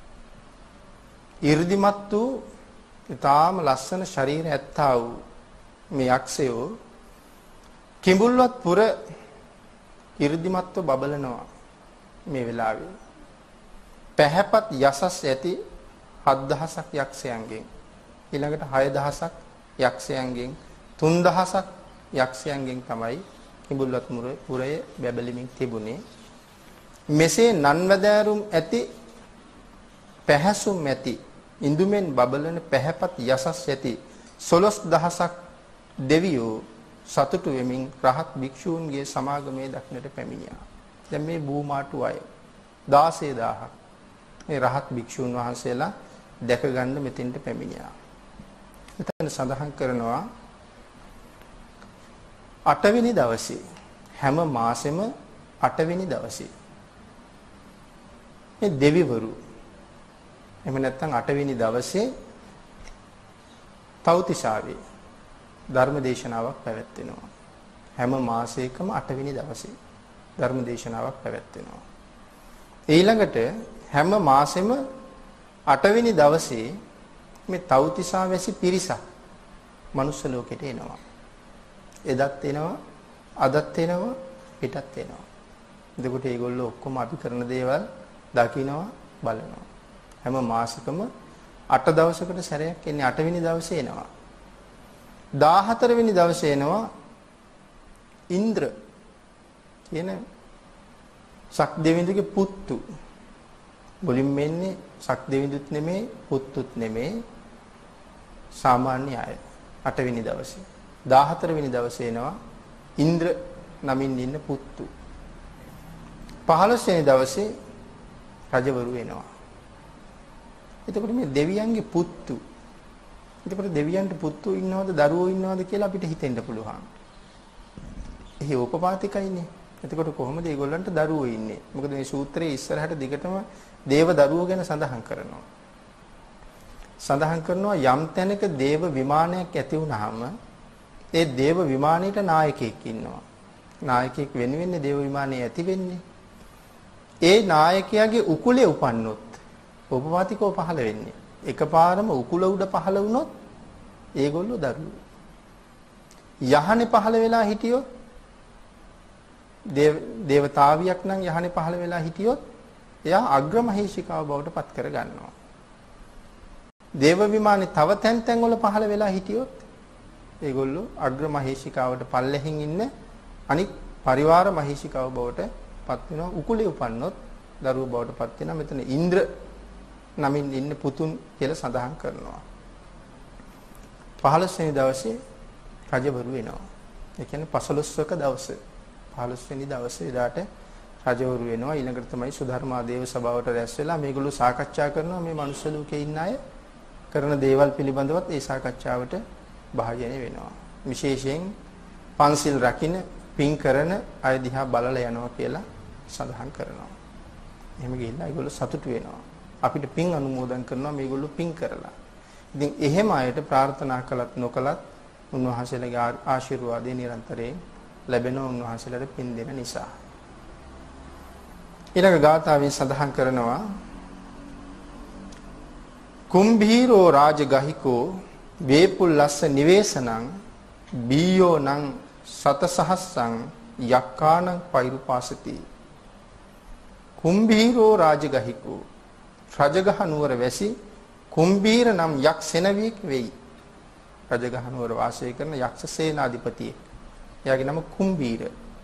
이르දිමත් වූ ඊටාම ලස්සන ශරීරය ඇත්තා වූ මේ යක්ෂයෝ කිඹුල්වත් පුර 이르දිමත්ව බබලනවා මේ වෙලාවේ. පැහැපත් යසස් ඇති 7000ක් යක්ෂයන්ගෙන්, ඊළඟට 6000ක් යක්ෂයන්ගෙන්, 3000ක් යක්ෂයන්ගෙන් තමයි කිඹුල්වත් පුරයේ බැබලෙමින් තිබුණේ. මෙසේ නන්වැදෑරුම් ඇති, පැහැසුම් ඇති, ඉඳුමෙන් බබලන පැහැපත් යසස් ඇති 12000ක් දෙවියෝ සතුටු වෙමින් රහත් භික්ෂූන්ගේ සමාගමේ දක්නට පැමිණියා. දැන් මේ භූමාටු අය 16000ක් මේ රහත් භික්ෂූන් වහන්සේලා දැක ගන්න මෙතෙන්ට පැමිණියා. මෙතන සඳහන් කරනවා 8 වෙනි දවසේ, හැම මාසෙම 8 වෙනි දවසේ මේ දෙවිවරු, එහෙම නැත්නම් 8 වෙනි දවසේ තව්තිසාවේ ධර්ම දේශනාවක් පැවැත්වෙනවා. හැම මාසයකම 8 වෙනි දවසේ ධර්ම දේශනාවක් පැවැත්වෙනවා. ඊළඟට හැම මාසෙම 8 වෙනි දවසේ මේ තව්තිසාවැසි පිරිසක් මනුස්ස ලෝකෙට එනවා. එදත් එනවා, අදත් එනවා, පිටත් එනවා. එතකොට මේගොල්ලෝ ඔක්කොම අපි කරන දේවල් දකිනවා, බලනවා. හැම මාසෙකම 8 දවසකට සැරයක් එන්නේ. 8 වෙනි දවසේ එනවා. 14 වෙනි දවසේ එනවා ඉන්ද්‍ර කියන සක් දෙවිඳුගේ පුතු. මුලින්ම එන්නේ සක් දෙවිඳුත් නෙමේ, පුතුත් නෙමේ, සාමාන්‍ය අය. 8 වෙනි දවසේ 14 වෙනි දවසේ එනවා ඉන්ද්‍ර නමින් ඉන්න පුතු. 15 වෙනි දවසේ රජවරු එනවා. එතකොට මේ දෙවියන්ගේ පුතු, එතකොට දෙවියන්ට පුතු ඉන්නවද, දරුවෝ ඉන්නවද කියලා අපිට හිතෙන්න පුළුවන්. එහි උපපාතිකයිනේ. එතකොට කොහොමද ඒගොල්ලන්ට දරුවෝ ඉන්නේ? මොකද මේ සූත්‍රයේ ඉස්සරහට දිගටම දේව දරුවෝ ගැන සඳහන් කරනවා. සඳහන් කරනවා යම් තැනක දේව විමානයක් ඇති වුනහම ඒ දේව විමානයේට නායකයෙක් ඉන්නවා. නායකයෙක් වෙනුවෙන්නේ දේව විමානයේ ඇති වෙන්නේ. ඒ නායකයාගේ උකුලේ උපන්නොත් උපපාතිකව පහළ වෙන්නේ. එකපාරම උකුල උඩ පහළ වුණොත් ඒගොල්ලෝ දරුවෝ. යහනේ පහළ වෙලා හිටියොත් දේවතාවියක් නම් යහනේ පහළ වෙලා හිටියොත් එයා අග්‍රමහේෂිකාව බවට පත් කර ගන්නවා. දේව විමානේ තව තැන් වල පහළ වෙලා හිටියොත් ඒගොල්ලෝ අග්‍රමහේෂිකාවට පල්ලෙහින් ඉන්න අනික් පරිවාර මහේෂිකාව බවට පත් වෙනවා. උකුලේ උපන්නොත් දරුවෝ බවට පත් වෙනවා. මෙතන ඉන්ද්‍ර නමින් ඉන්න පුතුන් කියලා සඳහන් කරනවා. 15 වෙනි දවසේ රජවරු වෙනවා. ඒ කියන්නේ 15ක දවසේ 15 වෙනි දවසේ එදාට රජවරු වෙනවා. ඊළඟට තමයි සුධර්මා දේව සභාවට රැස් වෙලා මේගොල්ලෝ සාකච්ඡා කරනවා මේ මනුස්ස ලෝකේ ඉන්න අය කරන දේවල් පිළිබඳවත් ඒ සාකච්ඡාවට භාජනය වෙනවා. විශේෂයෙන් පන්සිල් රකින්න පින් කරන අය දිහා බලලා යනවා කියලා සඳහන් කරනවා. එහෙම ගිහිල්ලා ඒගොල්ලෝ සතුටු වෙනවා. අපිට පින් අනුමෝදන් කරනවා මේගොල්ලෝ පින් කරලා. ඉතින් එහෙම අයට ප්‍රාර්ථනා කළත් නොකළත් උන්වහන්සේලාගේ ආශිර්වාදය නිරන්තරයෙන් ලැබෙනවා උන්වහන්සේලාට පින් දෙන නිසා. ඊළඟ ගාථාවෙන් සඳහන් කරනවා කුම්භීරෝ රාජගහිකෝ වේපුල්ලස්ස නිවේසනං බීයෝ නං සතසහස්සං යක්කානං පෛරුපාසති. කුම්භීරෝ රාජගහිකෝ රජගහ නුවර වැසි කුම්භීර නම් යක් සෙනවියෙක් වෙයි. රජගහ නුවර වාසය කරන යක්ෂ සේනාධිපතියෙක්. එයාගේ නම කුම්භීර.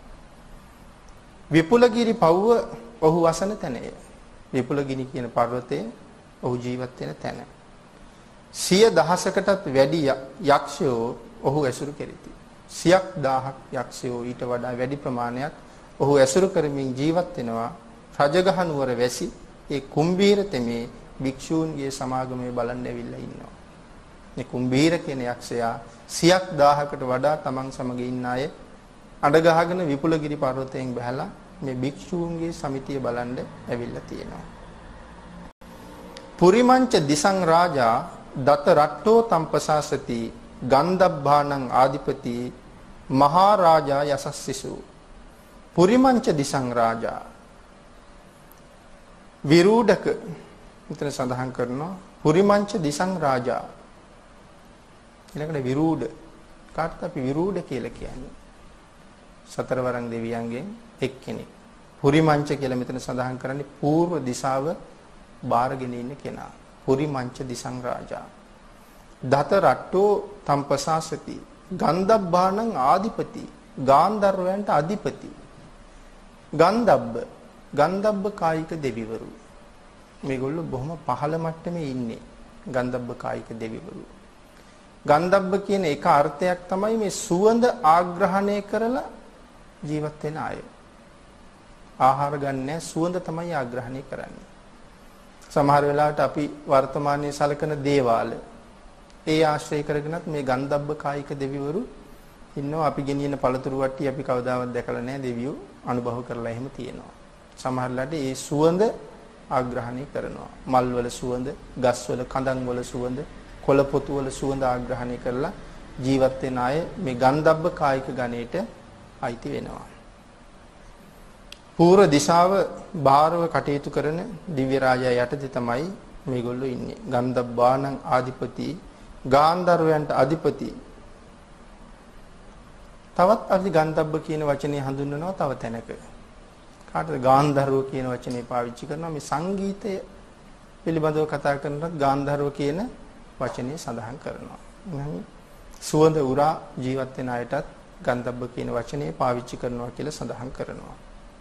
විපුලගිරි පව්ව ඔහු වසන තැනය. විපුලගිනි කියන පර්වතයේ ඔහු ජීවත් වෙන තැන. 100,000කටත් වැඩි යක්ෂයෝ ඔහු ඇසුරු කෙරෙති. 100,000ක් යක්ෂයෝ ඊට වඩා වැඩි ප්‍රමාණයක් ඔහු ඇසුරු කරමින් ජීවත් වෙනවා. රජගහ නුවර වැසි ඒ කුම්භීර තෙමේ භික්ෂූන්ගේ සමාගමේ බලන්න ඇවිල්ලා ඉන්නවා. මේ කුම්භීර කියන යක්ෂයා 100,000කට වඩා තමන් සමග ඉන්න අය අඬ ගහගෙන විපුලගිරි පර්වතයෙන් බහලා මේ භික්ෂූන්ගේ සමිතිය බලන්න ඇවිල්ලා තියෙනවා. පුරිමංච දිසං රාජා දත රට්ටෝ තම්පසාසති ගන්ධබ්බානං ආදිපති මහා රාජා යසස්සිසු. පුරිමංච දිසං රාජා විරූඩක මෙතන සඳහන් කරනවා පුරිමංච දිසං රාජා. ඊළඟට විරූඩ කාටද අපි විරූඩ කියලා කියන්නේ? සතරවරන් දෙවියන්ගෙන් එක්කෙනෙක්. පුරිමංච කියලා මෙතන සඳහන් කරන්නේ పూర్ව දිශාව බාරගෙන ඉන්න කෙනා. පුරිමංච දිසං රාජා. දත රට්ටෝ තම්පසාසති ගන්ධබ්බානං ආදිපති ගාන්ධර්වයන්ට අධිපති. ගන්ධබ්බ කායික දෙවිවරු. මේගොල්ලෝ බොහොම පහළ මට්ටමේ ඉන්නේ. ගන්ධබ්බ කායික දෙවිවරු. ගන්ධබ්බ කියන එක අර්ථයක් තමයි මේ සුවඳ ආග්‍රහණය කරලා ජීවත් වෙන අය. ආහාර ගන්නෑ සුවඳ තමයි ආග්‍රහණය කරන්නේ. සමහර වෙලාවට අපි වර්තමානයේ සලකන දේවාල ඒ ආශ්‍රය කරගෙනත් මේ ගන්ධබ්බ කායික දෙවිවරු ඉන්නවා. අපි ගෙනියන පළතුරු වට්ටි අපි කවදාවත් දැකලා නැහැ. දෙවියෝ අනුභව කරලා එහෙම තියෙනවා. සමහර වෙලාවට ඒ සුවඳ ආග්‍රහණය කරනවා. මල් වල සුවඳ, ගස් වල කඳන් වල සුවඳ, කොළ පොතු වල සුවඳ ආග්‍රහණය කරලා ජීවත් වෙන අය මේ ගන්ධබ්බ කායික ගණයට අයිති වෙනවා. පූර්ව දිශාව බාරව කටයුතු කරන දිව්‍ය රාජයා යටතේ තමයි මේගොල්ලෝ ඉන්නේ. ගන්ධබ්බානං ආදිපති ගාන්ධර්වයන්ට අධිපති. තවත් අපි ගන්ධබ්බ කියන වචනේ හඳුන්වනවා තව තැනක. කාටද ගාන්ධර්ව කියන වචනේ පාවිච්චි කරනවා? මේ සංගීතය පිළිබඳව කතා කරනකොට ගාන්ධර්ව කියන වචනේ සඳහන් කරනවා. සුවඳ උරා ජීවත් වෙන අයටත් ගන්ධබ්බ කියන වචනේ පාවිච්චි කරනවා කියලා සඳහන් කරනවා.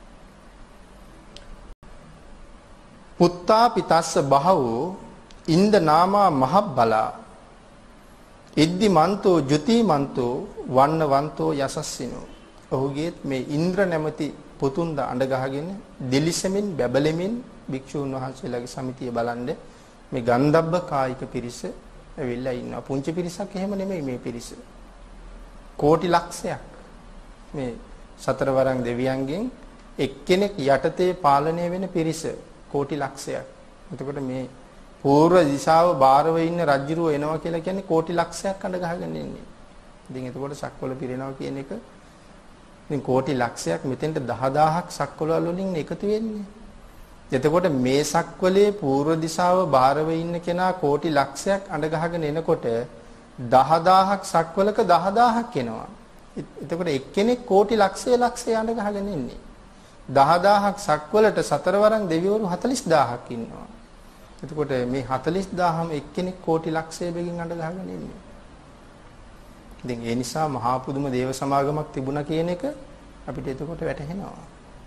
පුත්තා පිතස්ස බහවෝ ඉන්ද නාමා මහබ්බලා ඉද්දි මන්තෝ ජුති මන්තෝ වන්නවන්තෝ යසස්සිනෝ. ඔහුගේ මේ ඉන්ද්‍ර නැමැති පුතුන්ද අඬ ගහගෙන දිලිසෙමින් බැබලෙමින් භික්ෂුන් වහන්සේලාගේ සමිතිය බලන්නේ මේ ගන්ධබ්බ කායික පිරිස ඇවිල්ලා ඉන්නවා. පුංචි පිරිසක් එහෙම නෙමෙයි මේ පිරිස. කෝටි ලක්ෂයක් මේ සතරවරන් දෙවියන්ගෙන් එක්කෙනෙක් යටතේ පාලනය වෙන පිරිස කෝටි ලක්ෂයක්. එතකොට මේ පූර්ව දිශාව බාරව ඉන්න රජුරුව එනවා කියලා කියන්නේ කෝටි ලක්ෂයක් අඬ ගහගෙන ඉන්නේ. ඉතින් එතකොට සක්වල පිරෙනවා කියන එක ඉතින් කෝටි ලක්ෂයක් මෙතෙන්ට 10000ක් සක්වලවල වලින් එකතු වෙන්නේ. එතකොට මේ සක්වලේ පූර්ව දිශාව බාරව ඉන්න කෙනා කෝටි ලක්ෂයක් අඬ ගහගෙන එනකොට 10000ක් සක්වලක 10000ක් එනවා. එතකොට එක්කෙනෙක් කෝටි ලක්ෂය අඬ ගහගෙන ඉන්නේ. 10000ක් සක්වලට සතරවරන් දෙවිවරු 40000ක් ඉන්නවා. එතකොට මේ 40000ම එක්කෙනෙක් කෝටි ලක්ෂය බෙගින් අඬ ගහගෙන ඉන්නේ. ඉතින් ඒ නිසා මහා පුදුම දේව සමාගමක් තිබුණා කියන එක අපිට එතකොට වැටහෙනවා.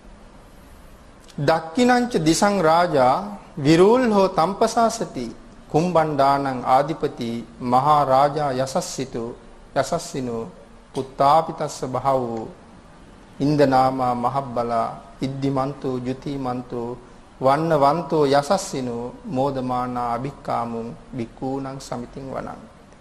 දක්ඛිනංච දිසං රාජා විරූල් හෝ තම්පසාසති කුම්බණ්ඩානං ආදිපති මහා රාජා යසස්සිනෝ පුත්තාපිතස්ස බහවෝ ඉන්දනාමා මහබ්බලා ඉද්දිමන්තෝ ජුතිමන්තෝ වන්නවන්තෝ යසස්සිනෝ මෝදමානා අභික්කාමුං බික්කූණං සමිතින් වනං.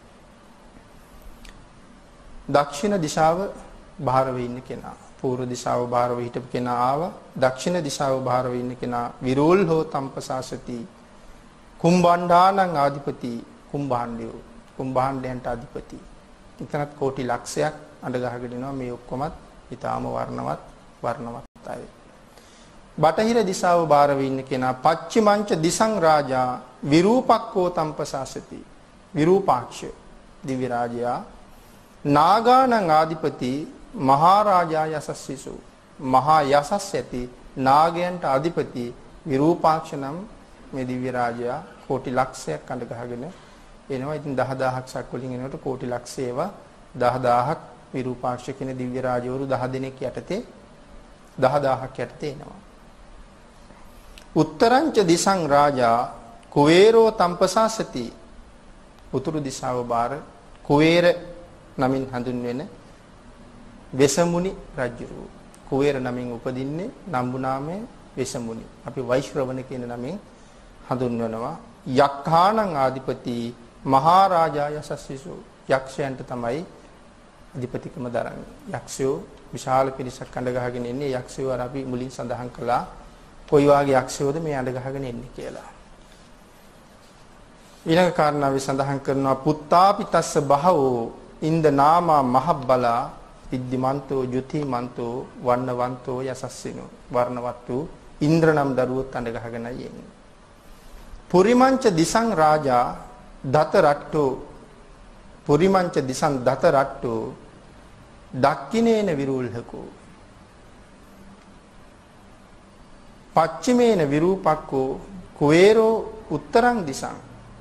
දක්ෂිණ දිශාව බාහිර ඉන්න කෙනා පූර්ව දිශාව බාහිර හිටපු කෙනා ආවා. දක්ෂිණ දිශාව බාහිර ඉන්න කෙනා විරෝල් හෝ තම්පසාසති කුම්බණ්ඩානං ආදිපති කුම්භාණ්ඩයන්ට අධිපති. එතනත් කෝටි ලක්ෂයක් අඬ ගහගෙන ඉනවා. මේ ඔක්කොමත් ඊටාම වර්ණවත් අය. බටහිර දිශාව බාහිර ඉන්න කෙනා පච්චිමංච දිසං රාජා විරූපක්කෝ තම්පසාසති විරූපාක්ෂ දිව්‍ය රාජයා නාගානං ආදිපති මහරජා යසස්සිසු මහා යසස් ඇති නාගයන්ට අධිපති විරූපාක්ෂ නම් මේ දිව්‍ය රාජයා කෝටි ලක්ෂයක් අඬ ගහගෙන එනවා. ඉතින් 10000ක් සක්වලින් එනකොට කෝටි ලක්ෂයව 10000ක් විරූපාක්ෂ කියන දිව්‍ය රාජවරු 10 දෙනෙක් යටතේ 10000ක් යටතේ එනවා. උත්තරංච දිසං රාජා කුවේරෝ තම්පසාසති උතුරු දිශාව බාර කුවේර නමින් හඳුන්වන වෙසමුනි රජුරු. කුවේර නමින් උපදින්නේ නම්බුනාමේ වෙසමුනි. අපි වෛශ්‍රවණ කියන නමින් හඳුන්වනවා. යක්ඛානං ආදිපති මහරජා යසස්සිසු යක්ෂයන්ට තමයි අධිපතිකම දරන්නේ. යක්ෂයෝ විශාල පිරිසක් අඬ ගහගෙන ඉන්නේ. යක්ෂයෝ අර අපි මුලින් සඳහන් කළා කොයි වාගේ යක්ෂයෝද මේ අඬ ගහගෙන ඉන්නේ කියලා. ඊළඟ කාරණාවේ සඳහන් කරනවා පුත්තාපිතස්ස බහවෝ ඉන්ද නාමා මහබ්බලා ඉද්දිමන්තෝ ජුතිමන්තෝ වන්නවන්තෝ යසස්සිනෝ වර්ණවත් වූ ඉන්ද්‍ර නම් දරුවොත් අඬ ගහගෙනයි එන්නේ. පුරිමංච දිසං රාජා දත රට්ටෝ පුරිමංච දිසං දත රට්ටෝ දක්ඛිනේන විරූල්හකෝ පච්චිමේන විරූපක්කෝ කුවේරෝ උත්තරං දිසං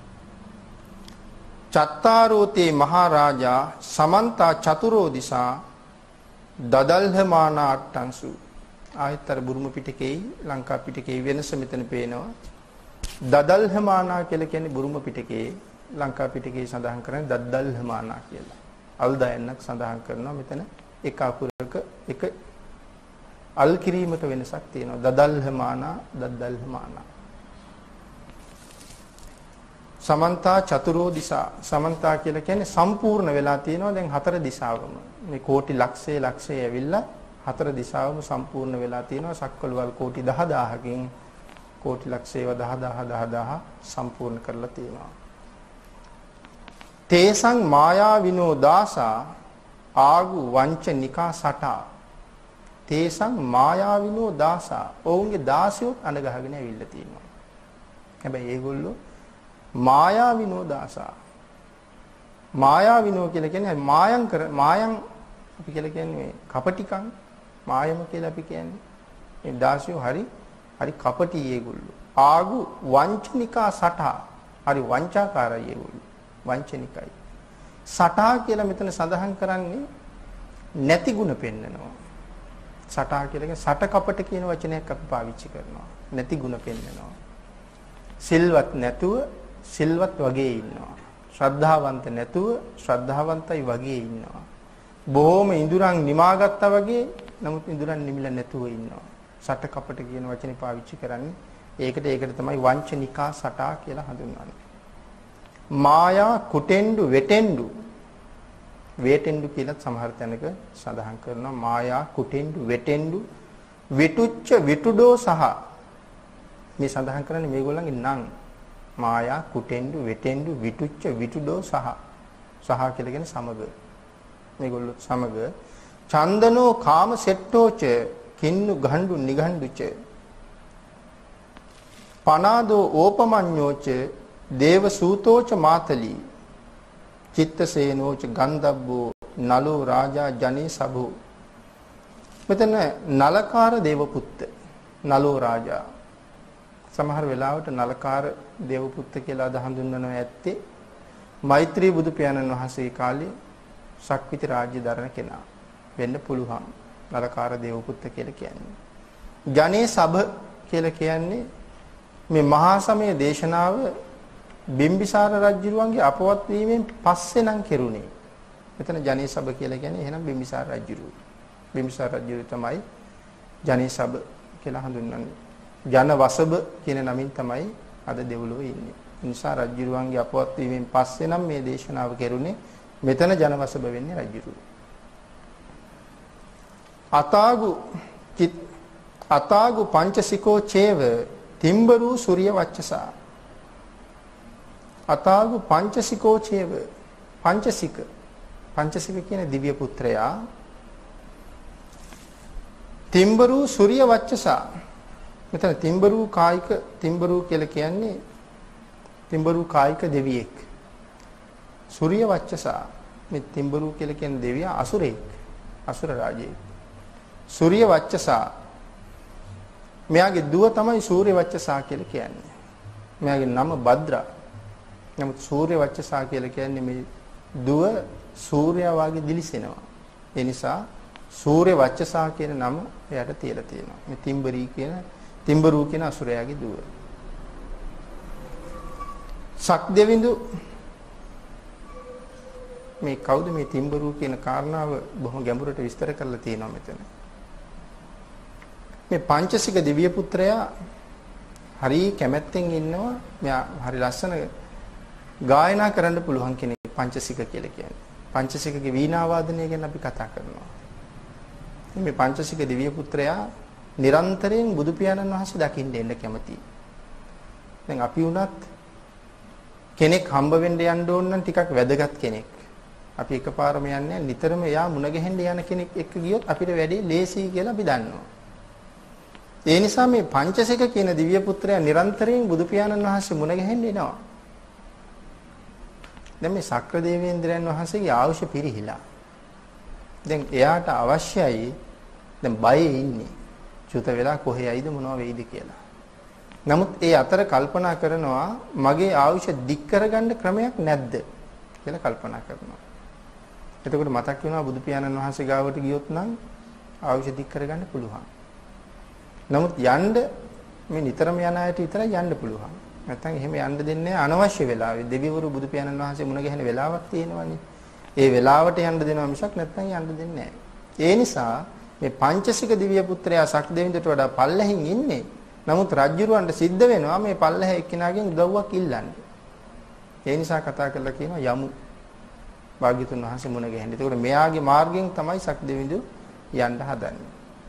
චත්තාරෝතේ මහරජා සමන්තා චතුරෝ දිසා දදල්හමානා අට්ටංසු. ආයතර බුරුම පිටකේ ලංකා පිටකේ වෙනස මෙතන පේනවා. දදල්හමානා කියලා කියන්නේ බුරුම පිටකේ ලංකා පිටකේ සඳහන් කරන්නේ දදල්හමානා කියලා. අල්දයන්ක් සඳහන් කරනවා මෙතන එක අකුරක එක අල් කිරීමක වෙනසක් තියෙනවා. දදල්හමානා සමන්තා චතුරෝ දිසා සමන්තා කියලා කියන්නේ සම්පූර්ණ වෙලා තියෙනවා. දැන් හතර දිශාවම මේ කෝටි ලක්ෂය ඇවිල්ලා හතර දිශාවම සම්පූර්ණ වෙලා තියෙනවා. සක්වලවල් කෝටි 10000කින් කෝටි ලක්ෂයව 10000 සම්පූර්ණ කරලා තියෙනවා. තේසං මායාවිනෝ දාසා ආගු වංචනිකා සටා තේසං මායාවිනෝ දාසා ඔවුන්ගේ දාසියොත් අඬ ගහගෙන ඇවිල්ලා තියෙනවා. හැබැයි ඒගොල්ලෝ මායාවිනෝ දාසා මායාවිනෝ කියලා කියන්නේ මායම් අපි කියලා කියන්නේ කපටිකම් මායම කියලා අපි කියන්නේ මේ දාසියෝ හරි කපටි ඒගොල්ලෝ. ආගු වංචනිකා සටා හරි වංචාකාරයි ඒගොල්ලෝ. වංචනිකයි. සටා කියලා මෙතන සඳහන් කරන්නේ නැති ಗುಣ පෙන්නනවා. සටා කියලා කියන්නේ සට කපට කියන වචනයක් අපි පාවිච්චි කරනවා. නැති ಗುಣ පෙන්නනවා. සිල්වත් නැතුව සිල්වත් වගේ ඉන්නවා. ශ්‍රද්ධාවන්ත නැතුව ශ්‍රද්ධාවන්තයි වගේ ඉන්නවා. බොහොම ඉඳුරන් නිමාගත්තා වගේ නමුත් ඉඳුරන් නිමිල නැතුව ඉන්නවා. සට කපට කියන වචනේ පාවිච්චි කරන්නේ ඒකට තමයි වංචනිකා සටා කියලා හඳුන්වන්නේ. මායා කුටෙන්ඩු වේටෙන්ඩු කියලා සමහර තැනක සඳහන් කරනවා. මායා කුටෙන්ඩු වෙටෙන්ඩු විටුච්ච විටුඩෝ සහ මේ සඳහන් කරන්නේ මේගොල්ලන්ගේ නම් මායා, කුටෙන්ඩු, වෙටෙන්ඩු, විටුච්ච, විටුඩෝ සහ කියලා කියන්නේ සමග. මේගොල්ලෝ සමග චන්දනෝ කාම සෙට්ටෝච කින්නු ගණ්ඩු නිගණ්ඩුච පනාදෝ ඕපමඤ්ඤෝච දේව සූතෝච මාතලී චිත්තසේනෝච ගන්ධබ්බෝ නලෝ රාජා ජනේ සබෝ. මෙතන නලකාර දේවපුත්ත, නලෝ රාජා. සමහර වෙලාවට නලකාර දේවපුත්ත කියලා අද හඳුන්වනවා ඇත්තේ මෛත්‍රී බුදු පියාණන් වහන්සේ කාලේ ශක්විති රාජ්‍ය දරන කෙනා වෙන්න පුළුවන්. නලකාර දේවපුත්ත කියලා කියන්නේ. ජනේ සබ කියලා කියන්නේ මේ මහා සමය දේශනාව බිම්බිසාර රජුරුවන්ගේ අපවත් වීමෙන් පස්සේ නම් කෙරුණේ. මෙතන ජනේ සබ කියලා කියන්නේ එහෙනම් බිම්බිසාර රජුරුව. බිම්බිසාර රජුරුව තමයි ජනේ සබ කියලා හඳුන්වන්නේ. ජන වසබ කියන නමින් තමයි අද දෙව්ලොවේ ඉන්නේ. ඒ නිසා රජුරුවන්ගේ අපවත් වීමෙන් පස්සේ නම් මේ දේශනාව කෙරුණේ. මෙතන ජන වසබ වෙන්නේ රජුරුව. අතාගු පංචසිකෝ චේව තිම්බරු සූර්ය වච්චසා. අතාගු පංචසිකෝ චේව පංචසික කියන දිව්‍ය පුත්‍රයා තිම්බරු සූර්ය වච්චසා. මෙතන තිම්බරු කියලා කියන්නේ තිම්බරු කායික දෙවියෙක්. සූර්ය වච්චසා මේ තිම්බරු කියලා කියන දෙවියා අසුරෙක්, අසුර රාජයෙක්. සූර්ය වච්චසා මෙයාගේ දුව තමයි සූර්ය වච්චසා කියලා කියන්නේ. මෙයාගේ නම භද්‍රා. නමුත් සූර්ය වච්චසා කියලා කියන්නේ මේ දුව සූර්යයා වගේ දිලිසෙනවා. ඒ නිසා සූර්ය වච්චසා කියන නම එයාට තියලා තියෙනවා. මේ තිම්බරු කියන අසුරයාගේ දුව. සක්දෙවිඳු මේ කවුද මේ තිම්බරු කියන කාරණාව බොහොම ගැඹුරට විස්තර කරලා තියෙනවා මෙතන. මේ පංචසික දිව්‍ය පුත්‍රයා හරි කැමැත්තෙන් ඉන්නවා. මෙයා හරි ලස්සන ගායනා කරන්න පුළුවන් කෙනෙක් පංචසික කියලා කියන්නේ. පංචසිකගේ වීණා වාදනය ගැන අපි කතා කරනවා. මේ පංචසික දිව්‍ය පුත්‍රයා නිරන්තරයෙන් බුදු පියාණන් වහන්සේ දකින්න එන්න කැමතියි. දැන් අපි වුණත් කෙනෙක් හම්බ වෙන්න යන්න ඕන නම් ටිකක් වැදගත් කෙනෙක්. අපි එකපාරම යන්නේ නිතරම එයා මුණ ගැහෙන්න යන කෙනෙක් එක්ක ගියොත් අපිට වැඩේ ලේසියි කියලා අපි දන්නවා. ඒ නිසා මේ පංචසික කියන දිව්‍ය පුත්‍රයා නිරන්තරයෙන් බුදු පියාණන් වහන්සේ මුණ ගැහෙන්න එනවා. දැන් මේ සක්‍ර දේවේන්ද්‍රයන් වහන්සේගේ ආයුෂ පිරිහිලා. දැන් එයාට අවශ්‍යයි දැන් බයේ ඉන්නේ. චුත වෙලා කොහේ යයිද මොනවා වෙයිද කියලා. නමුත් ඒ අතර කල්පනා කරනවා මගේ ආයුෂ දික් කරගන්න ක්‍රමයක් නැද්ද කියලා කල්පනා කරනවා. එතකොට මතක් වෙනවා බුදු පියාණන් වහන්සේ ගාවට ගියොත් නම් ආයුෂ දික් කරගන්න පුළුවන්. නමුත් යන්න මේ නිතරම යන අයට විතරයි යන්න පුළුවන්. නැත්නම් එහෙම යන්න දෙන්නේ අනවශ්‍ය වෙලාවෙ. දෙවිවරු බුදු පියාණන් වහන්සේ මුණ ගැහෙන වෙලාවක් තියෙනවනේ. ඒ වෙලාවට යන්න දෙනවා මිසක් නැත්නම් යන්න දෙන්නේ නැහැ. ඒ නිසා මේ පංචසික දිව්‍ය පුත්‍රයා සක්දෙවිඳට වඩා පල්ලෙහින් ඉන්නේ. නමුත් රජ්ජුරුවන්ට සිද්ධ වෙනවා මේ පල්ලෙහ එක්කිනාගෙන් උදව්වක් ඉල්ලන්න. ඒ නිසා කතා කරලා කියනවා යමු. භාග්‍යතුන් වහන්සේ මුණ ගැහෙන්න. ඒකෝට මෙයාගේ මාර්ගයෙන් තමයි සක්දෙවිඳු යන්න හදන්නේ.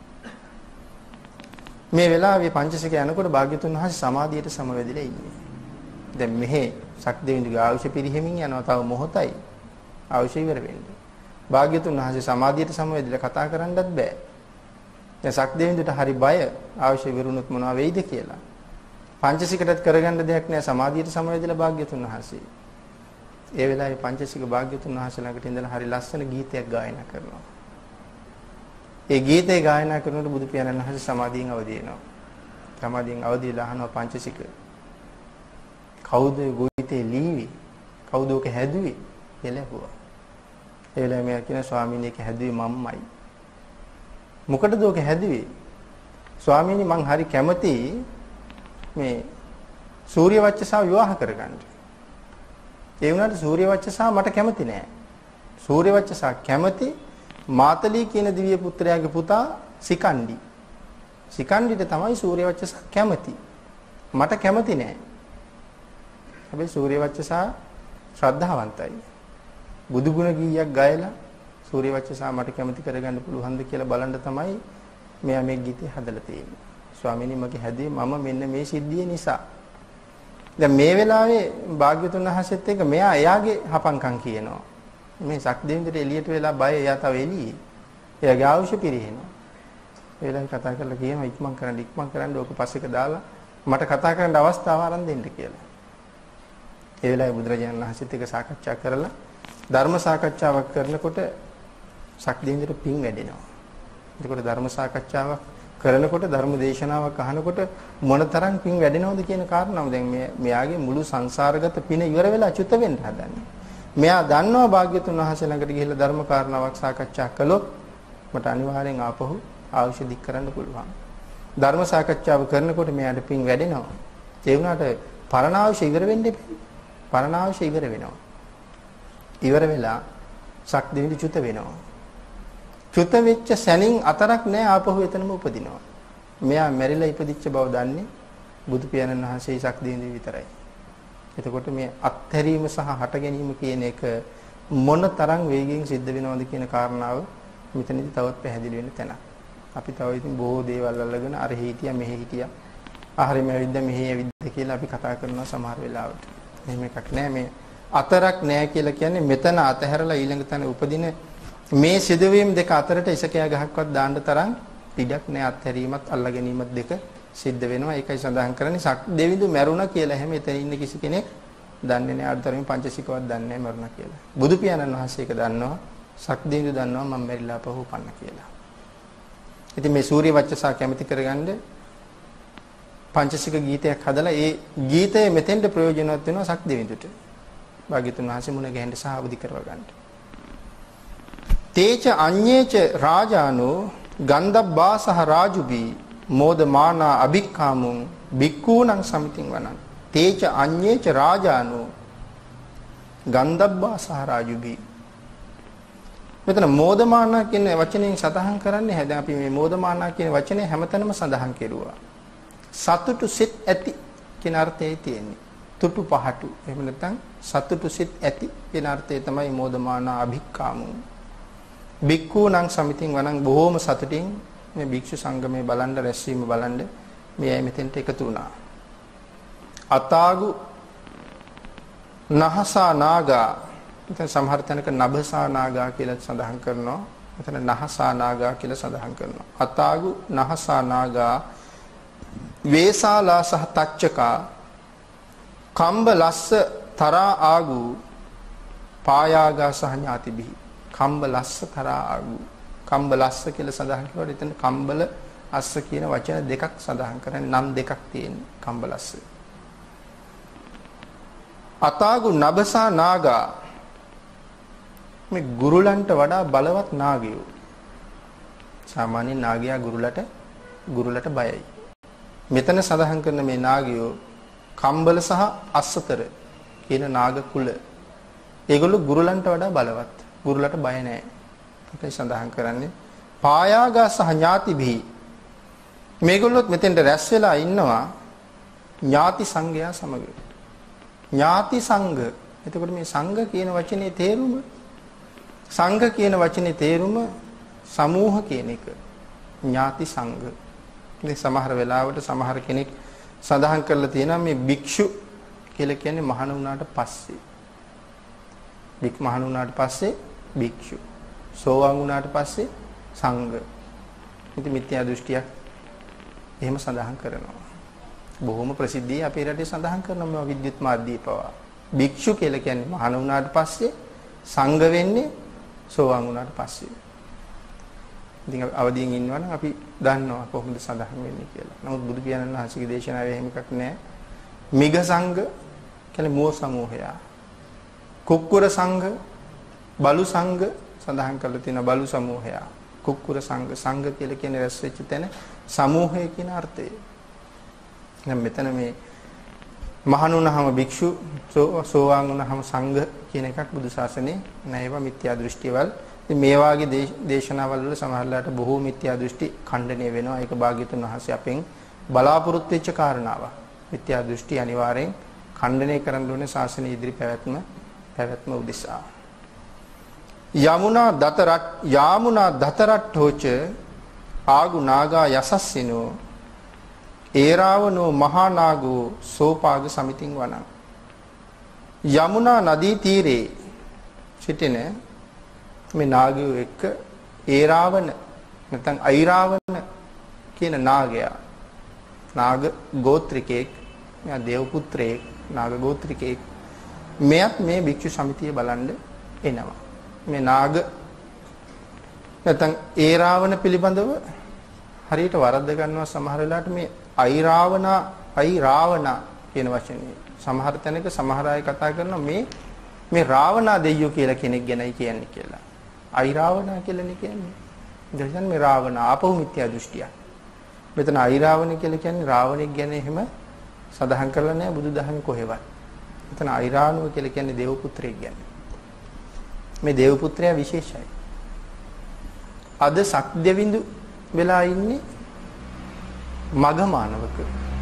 මේ වෙලාවේ පංචසික යනකොට භාග්‍යතුන් වහන්සේ සමාධියට සමවැදිලා ඉන්නේ. දැන් මෙහි සක්දෙවිඳුගේ ආයුෂ පිරිහෙමින් යනවා. තව මොහොතයි ආයුෂ ඉවර වෙන්නේ. භාග්‍යතුන් වහන්සේ සමාධියට සමවැදිලා කතා කරන්නත් බෑ. දැන් සක්දෙවිඳුට හරි බය ආයුෂ ඉවරුනොත් මොනවා වෙයිද කියලා. පංචසිකටත් කරගන්න දෙයක් නෑ සමාධියට සමවැදිලා භාග්‍යතුන් වහන්සේ. ඒ වෙලාවේ පංචසික භාග්‍යතුන් වහන්සේ ළඟට ඉඳලා හරි ලස්සන ගීතයක් ගායනා කරනවා. ඒ ගීතය ගායනා කරනකොට බුදු පියාණන් වහන්සේ සමාධියෙන් අවදි වෙනවා. සමාධියෙන් අවදි වෙලා අහනවා පංචසික කවුද ගීතේ ලිවි? කවුද ඔක හැදුවේ? කියලා ඇහුවා. ඒ වෙලාවේ මම කියන ස්වාමීන් වහන්සේ හැදුවේ මම්මයි. මොකටද ඔක හැදුවේ? ස්වාමීනි මං හරි කැමතියි මේ සූර්ය වච්චසාව විවාහ කරගන්න. ඒ වුණාට සූර්ය වච්චසා මට කැමති නෑ. සූර්ය වච්චසා කැමති මාතලී කියන දිව්‍ය පුත්‍රයාගේ පුතා සිකණ්ඩි. සිකණ්ඩිට තමයි සූර්ය වච්චසා කැමති. මට කැමති නෑ. හැබැයි සූර්ය වච්චසා ශ්‍රද්ධාවන්තයි. බුදු ගුණ ගීයක් ගයලා සූර්ය වච්චසා මට කැමති කරගන්න පුළුවන්ද කියලා බලන්න තමයි මෙයා මේ ගීතය හදලා තියෙන්නේ. ස්වාමීනි මගේ හැදී මම මෙන්න මේ සිද්ධිය නිසා දැන් මේ වෙලාවේ භාග්‍යතුන් වහන්සේත් එක්ක මෙයා එයාගේ හපංකම් කියනවා. මේ සක්දෙවිඳුට එළියට වෙලා බය එයා තව එළියේ. එයාගේ ආයුෂ පිරිනනවා. ඒ වෙලාවේ කතා කරලා කියනවා ඉක්මන් කරන්න ඕක පස්සෙක දාලා මට කතා කරන්න අවස්ථාව ආරම්භ දෙන්න කියලා. ඒ වෙලාවේ බුදුරජාණන් වහන්සේත් එක්ක සාකච්ඡා කරලා ධර්ම සාකච්ඡාවක් කරනකොට සක්දෙවිඳුට පිං වැඩෙනවා. එතකොට ධර්ම සාකච්ඡාවක් කරනකොට ධර්ම දේශනාවක් අහනකොට මොනතරම් පිං වැඩෙනවද කියන කාරණාව දැන් මෙයාගේ මුළු සංසාරගත පින ඉවර වෙලා චුත වෙන්න හදන්නේ. මෙයා දන්නවා භාග්‍යතුන් වහන්සේ ළඟට ගිහිල්ලා ධර්ම කාරණාවක් සාකච්ඡා කළොත් මට අනිවාර්යෙන් ආපහු අවශ්‍ය දික් කරන්න පුළුවන්. ධර්ම සාකච්ඡාව කරනකොට මෙයාට පිං වැඩෙනවා. ඒ වුණාට පරණාවශ්‍ය ඉවර වෙන්න එපා. පරණාවශ්‍ය ඉවර වෙනවා. ඉවර වෙලා සක්දෙවිඳු චුත වෙනවා. චුත වෙච්ච සැනින් අතරක් නැහැ ආපහු එතනම උපදිනවා. මෙයා මැරිලා ඉපදිච්ච බව දන්නේ බුදු පියාණන් වහන්සේ සක්දෙවිඳු විතරයි. එතකොට මේ අත්හැරීම සහ හට ගැනීම කියන එක මොන තරම් වේගයෙන් සිද්ධ වෙනවද කියන කාරණාව මෙතනදී තවත් පැහැදිලි වෙන්න තැනක්. අපි තව ඉතින් බොහෝ දේවල් අල්ලගෙන අර හිටියා මෙහෙ හිටියා. ආහාරෙම ඇවිද්ද මෙහෙ ඇවිද්ද කියලා අපි කතා කරනවා සමහර වෙලාවට. එහෙම එකක් නෑ මේ අතරක් නෑ කියලා කියන්නේ මෙතන අතහැරලා ඊළඟ තැන උපදින මේ සිදුවීම් දෙක අතරට ඉසකයා ගහක්වත් දාන්න තරම් ඉඩක් නෑ. අත්හැරීමත් අල්ලා ගැනීමත් දෙක සිද්ධ වෙනවා. ඒකයි සඳහන් කරන්නේ සක්දෙවිඳු මැරුණා කියලා හැම එතන ඉන්න කිසි කෙනෙක් දන්නේ නෑ. අර්ථයෙන් පංචසිකවත් දන්නේ නෑ මරුණා කියලා. බුදු පියාණන් වහන්සේ ඒක දන්නවා. සක්දෙවිඳු දන්නවා මම මැරිලා පහු උපන්න කියලා. ඉතින් මේ සූර්ය වච්චසා කැමති කරගන්න පංචසික ගීතයක් හදලා ඒ ගීතය මෙතෙන්ට ප්‍රයෝජනවත් වෙනවා සක්දෙවිඳුට. භාග්‍යතුන් වහන්සේ මුණ ගැහෙන්න සහ අවදි කරව ගන්න. තේච අඤ්ඤේච රාජානෝ ගන්ධබ්බාසහ රාජුබී මෝදමානා අභික්ඛාමුං බික්ඛූණං සමිතින් වනං. තේච අඤ්ඤේච රාජානෝ ගන්ධබ්බාසහ රාජුබී. මෙතන මෝදමානා කියන වචනයෙන් සඳහන් කරන්නේ හැද අපි මේ මෝදමානා කියන වචනේ හැමතැනම සඳහන් කෙරුවා. සතුටු සිත් ඇති කියන අර්ථයයි තියෙන්නේ. තුටු පහටු. එහෙම නැත්නම් සතුටු සිත් ඇති කියන අර්ථය තමයි මෝදමානා අභික්ඛාමුං. බික්ඛූණං සමිතින් වනං බොහෝම සතුටින් මේ භික්ෂු සංගමේ බලන්න රැස්වීම බලන්න මේ අය මෙතෙන්ට එකතු වුණා. අතාගු නහසා නාගා මෙතන සමහර තැනක නභසා නාගා කියලා සඳහන් කරනවා. මෙතන නහසා නාගා කියලා සඳහන් කරනවා. අතාගු නහසා නාගා වේසාලා සහ තච්චකා කම්බ ලස්ස තරා ආගු පායාගා සහ ඥාතිබිහි. කම්බ ලස්ස තරා ආගු. කම්බ ලස්ස කියලා සඳහන් කරනකොට එතන කම්බල අස්ස කියන වචන දෙකක් සඳහන් කරන්නේ. නම් දෙකක් තියෙන කම්බ ලස්ස. අතාගු නබසා නාගා මේ ගුරුලන්ට වඩා බලවත් නාගයෝ. සාමාන්‍ය නාගයා ගුරුලට බයයි. මෙතන සඳහන් කරන මේ නාගයෝ කම්බල සහ අස්සතර කියන නාග කුල. ඒගොල්ලෝ ගුරුලන්ට වඩා බලවත්. ගුරුලට බය නැහැ. ඒකයි සඳහන් කරන්නේ. පායාගා සහ ඥාතිභි. මේගොල්ලොත් මෙතෙන්ට රැස් වෙලා ඉන්නවා ඥාති සංඝයා සමග. ඥාති සංඝ. එතකොට මේ සංඝ කියන වචනේ තේරුම සංඝ කියන වචනේ තේරුම සමූහ කියන එක. ඥාති සංඝ. ඉතින් සමහර වෙලාවට සමහර කෙනෙක් සඳහන් කරලා තියෙනවා මේ භික්ෂු කියලා කියන්නේ මහාන වුණාට පස්සේ. මහාන වුණාට පස්සේ භික්ෂු. සෝවාන් වුණාට පස්සේ සංඝ. ඉතින් මිත්‍යා දෘෂ්ටියක් එහෙම සඳහන් කරනවා. බොහොම ප්‍රසිද්ධිය අපේ රටේ සඳහන් කරනවා මේ විද්‍යුත් මාධ්‍යය පවා. භික්ෂු කියලා කියන්නේ මහාන වුණාට පස්සේ සංඝ වෙන්නේ සෝවාන් වුණාට පස්සේ. ඉතින් අවදීන් ඉන්නවනම් අපි දන්නවා කොහොමද සඳහන් වෙන්නේ කියලා. නමුත් බුදු පියාණන් වහන්සේගේ දේශනාවේ එහෙම එකක් නැහැ. මිග සංඝ කියන්නේ මෝ සමූහය. කුක්කුර සංඝ, බලු සංඝ සඳහන් කරලා තියෙනවා බලු සමූහය. කුක්කුර සංඝ කියලා කියන්නේ රැස් වෙච්ච තැන සමූහය කියන අර්ථය. දැන් මෙතන මේ මහාන වුණාම භික්ෂු සෝවාන් වුණාම සංඝ කියන එකක් බුදු ශාසනයේ නැයව මිත්‍යා දෘෂ්ටිවල. ඉතින් මේ වාගේ දේශනාවල් වල සමහරලාට බොහෝ මිත්‍යා දෘෂ්ටි ඛණ්ඩණය වෙනවා. ඒක භාග්‍යතුන් වහන්සේ අපෙන් බලාපොරොත්තු වෙච්ච කාරණාවක්. මිත්‍යා දෘෂ්ටි අනිවාර්යෙන් ඛණ්ඩණය කරන්න ඕනේ ශාසනයේ ඉදිරි පැවැත්ම උදෙසා. යමුනා දතරට්ඨෝච ආගු නාගා යසස්සිනෝ ඒරාවනෝ මහා නාගෝ සෝපාග සමිතින් වනං. යමුනා නදී තීරේ සිටින මේ නාගයෝ එක්ක ඒරාවන නැත්නම් අයිරාවන කියන නාගයා නාග ගෝත්‍රිකයෙක් මෙයා දේව පුත්‍රයෙක් නාග ගෝත්‍රිකයෙක් මෙයත් මේ භික්ෂු සමිතිය බලන්න එනවා. මේ නාග නැත්නම් ඒරාවන පිළිබඳව හරියට වරද්ද ගන්නවා සමහර වෙලාවට මේ අයිරාවනා කියන වචනේ. සමහර තැනක සමහර අය කතා කරනවා මේ රාවණා දෙයියෝ කියලා කෙනෙක් ගැනයි කියන්නේ කියලා. අයිරාවනා කියලානේ කියන්නේ. දැන් මේ රාවණ ආපහු මිත්‍යා දෘෂ්ටියක්. මෙතන අයිරාවණ කියලා කියන්නේ රාවණෙක් ගැන එහෙම සඳහන් කරලා නැහැ බුදුදහමේ කොහෙවත්. මෙතන අයිරාණුව කියලා කියන්නේ දේව පුත්‍රයෙක් ගැන. මේ දේව පුත්‍රයා විශේෂයි. අද සක්දෙවිඳු වෙලා ඉන්නේ මගමානවක.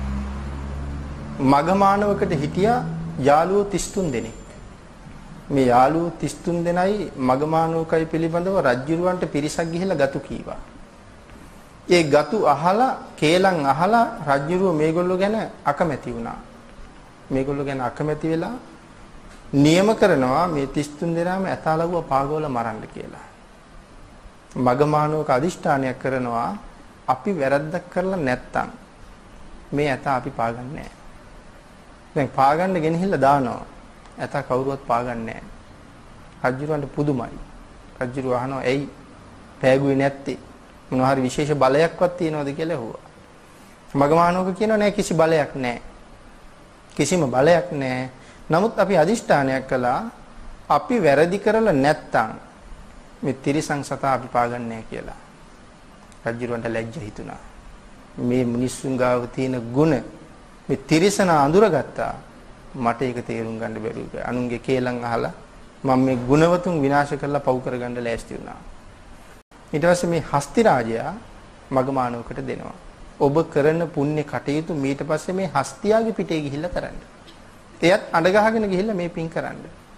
මගමානවකට හිටියා යාළුවෝ 33 දෙනෙක්. මේ යාළුවෝ 33 දෙනයි මගමානවකයි පිළිබඳව රජුරවන්ට පිරිසක් ගිහිල්ලා ගතු කීවා. ඒ ගතු අහලා කේලම් අහලා රජුරුව මේගොල්ලෝ ගැන අකමැති වුණා. මේගොල්ලෝ ගැන අකමැති වෙලා නියම කරනවා මේ 33 දෙනාම ඇතාලවුව පාගවල මරන්න කියලා. මගමානවක අදිෂ්ඨානයක් කරනවා අපි වැරද්දක් කරලා නැත්තම් මේ ඇතා අපි පාගන්නේ නැහැ. දැන් පාගන්න ගෙනහිල්ලා දානවා. ඇතා කවුරුවත් පාගන්නේ නැහැ. රජුරවන්ට පුදුමයි. රජුරුව අහනවා ඇයි පෑගුවේ නැත්තේ? මොනවා හරි විශේෂ බලයක්වත් තියනවද කියලා ඇහුවා. මගමානවක කියනවා නෑ කිසි බලයක් නෑ. කිසිම බලයක් නෑ. නමුත් අපි අදිෂ්ඨානයක් කළා අපි වැරදි කරලා නැත්තම් මේ තිරිසන් සතා අපි පාගන්නේ නැහැ කියලා. රජුරවන්ට ලැජ්ජ හිතුණා. මේ මිනිස්සුන් ගාව තියෙන ಗುಣ මේ තිරිසන අඳුරගත්තා. මට ඒක තේරුම් ගන්න බැරි වුණා. අනුන්ගේ කේලම් අහලා මම මේ ගුණවතුන් විනාශ කරලා පව් කරගන්න ලෑස්ති වුණා. ඊට පස්සේ මේ හස්ති රාජයා මගමානවකට දෙනවා. ඔබ කරන පුණ්‍ය කටයුතු ඊට පස්සේ මේ හස්තියාගේ පිටේ ගිහිල්ලා කරන්න. එයත් අඬ ගහගෙන ගිහිල්ලා මේ පින් කරන්න.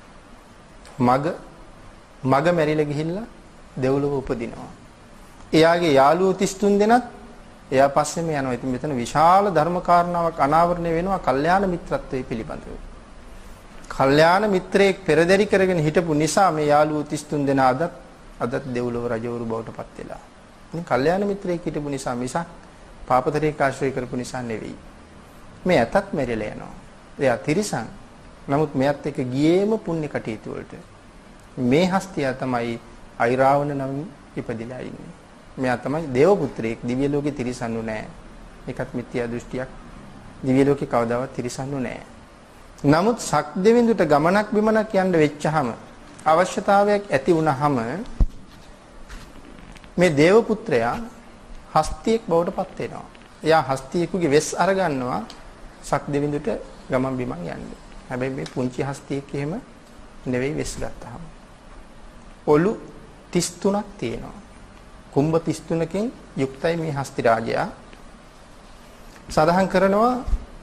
මග මැරිලා ගිහිල්ලා දෙව්ලොව උපදිනවා. එයාගේ යාළුවෝ 33 දෙනත් එයා පස්සේම යනවා. ඉතින් මෙතන විශාල ධර්ම කාරණාවක් අනාවරණය වෙනවා කල්යාණ මිත්‍රත්වයේ පිළිබඳව. කල්යාණ මිත්‍රයෙක් පෙරදරි කරගෙන හිටපු නිසා මේ යාළුවෝ 33 දෙනා අදත් දෙව්ලොව රජවරු බවට පත් වෙලා. ඉතින් කල්යාණ මිත්‍රයෙක් හිටපු නිසා මිසක් පාපතරේක ආශ්‍රය කරපු නිසා නෙවෙයි. මේ ඇතත් මැරිලා යනවා. එයා තිරිසන්. නමුත් මෙයත් එක්ක ගියේම පුණ්‍ය කටයුතු වලට. මේ හස්තිය තමයි අයිරාවණ නම් ඉපදිලා ඉන්නේ. මෙයා තමයි දේව පුත්‍රයෙක්. දිව්‍ය ලෝකේ තිරිසන්නු නැහැ. ඒකත් මිත්‍යා දෘෂ්ටියක්. දිව්‍ය ලෝකේ කවදාවත් තිරිසන්නු නැහැ. නමුත් සක්දෙවිඳුට ගමනක් බිමනක් යන්න වෙච්චහම අවශ්‍යතාවයක් ඇති වුණාම මේ දේව පුත්‍රයා හස්තියෙක් බවට පත් වෙනවා. එයා හස්තියෙකුගේ වෙස් අරගන්නවා සක්දෙවිඳුට ගමන් බිමන් යන්න. හැබැයි මේ පුංචි හස්තියෙක් එහෙම නෙවෙයි වෙස් ගත්තාම. ඔලු 33ක් තියෙනවා. කුම්භ 33කින් යුක්තයි මේ හස්ති රාජයා. සඳහන් කරනවා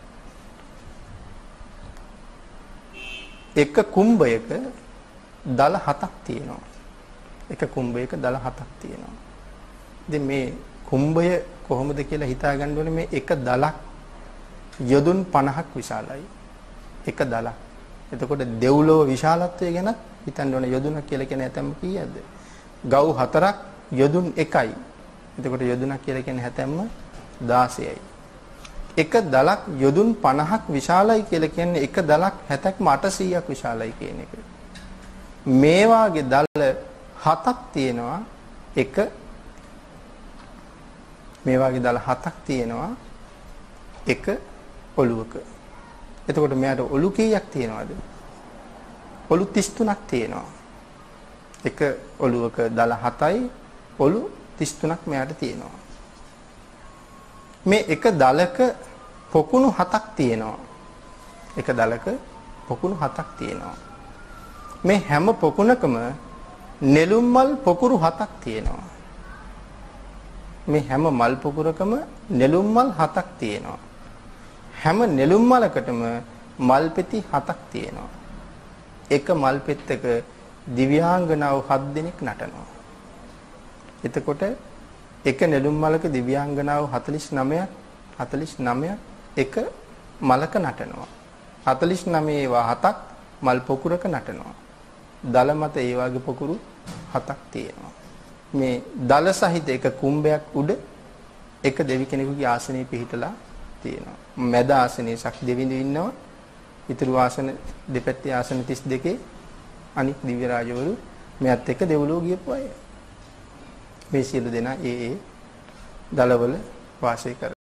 එක කුම්භයක දල 7ක් තියෙනවා. එක කුම්භයක දල 7ක් තියෙනවා. ඉතින් මේ කුම්භය කොහොමද කියලා හිතා ගන්න ඕනේ මේ එක දලක් යොදුන් 50ක් විශාලයි. එක දලක්. එතකොට දෙව්ලොව විශාලත්වය ගැන හිතන්න ඕනේ යොදුනක් කියලා කියන හැතැම්ම කීයද? ගව් 4ක් යොදුන් 1යි. එතකොට යොදුනක් කියලා කියන හැතැම්ම 16යි. එක දලක් යොදුන් 50ක් විශාලයි කියලා කියන්නේ එක දලක් 70ක්ම 800ක් විශාලයි කියන එක. මේ වාගේ දල 7ක් තියෙනවා එක මේ වාගේ දල 7ක් තියෙනවා එක ඔළුවක. එතකොට මෙයාට ඔලු කීයක් තියෙනවද? ඔලු 33ක් තියෙනවා. එක ඔළුවක දල 7යි ඔලු 33ක් මෙයාට තියෙනවා. මේ එක දලක පොකුණු 7ක් තියෙනවා. එක දලක පොකුණු 7ක් තියෙනවා. මේ හැම පොකුණකම නෙළුම් මල් පොකුරු 7ක් තියෙනවා. මේ හැම මල් පොකුරකම නෙළුම් මල් 7ක් තියෙනවා. හැම නෙළුම් මලකටම මල් පෙති 7ක් තියෙනවා. එක මල් පෙත්තක දිව්‍යාංගනාව 7 දෙනෙක් නටනවා. එතකොට එක නෙළුම් මලක දිව්‍යාංගනාව 49ක් 49 එක මලක නටනවා. 49 ඒවා 7ක් මල් පොකුරක නටනවා. දල මත ඒ වගේ පොකුරු 7ක් තියෙනවා. මේ දල සහිත එක කුඹයක් උඩ එක දෙවි කෙනෙකුගේ ආසනයේ පිහිටලා තියෙනවා. මැද ආසනයේ ශක්ති දෙවිඳු ඉන්නවා. ඊතුරු ආසන දෙපැත්තේ ආසන 32 අනික් දිව්‍ය රාජවරු මෙයත් එක්ක දෙව්ලොව ගියපු අය. මේ සියලු දෙනා ඒ දලවල වාසය කර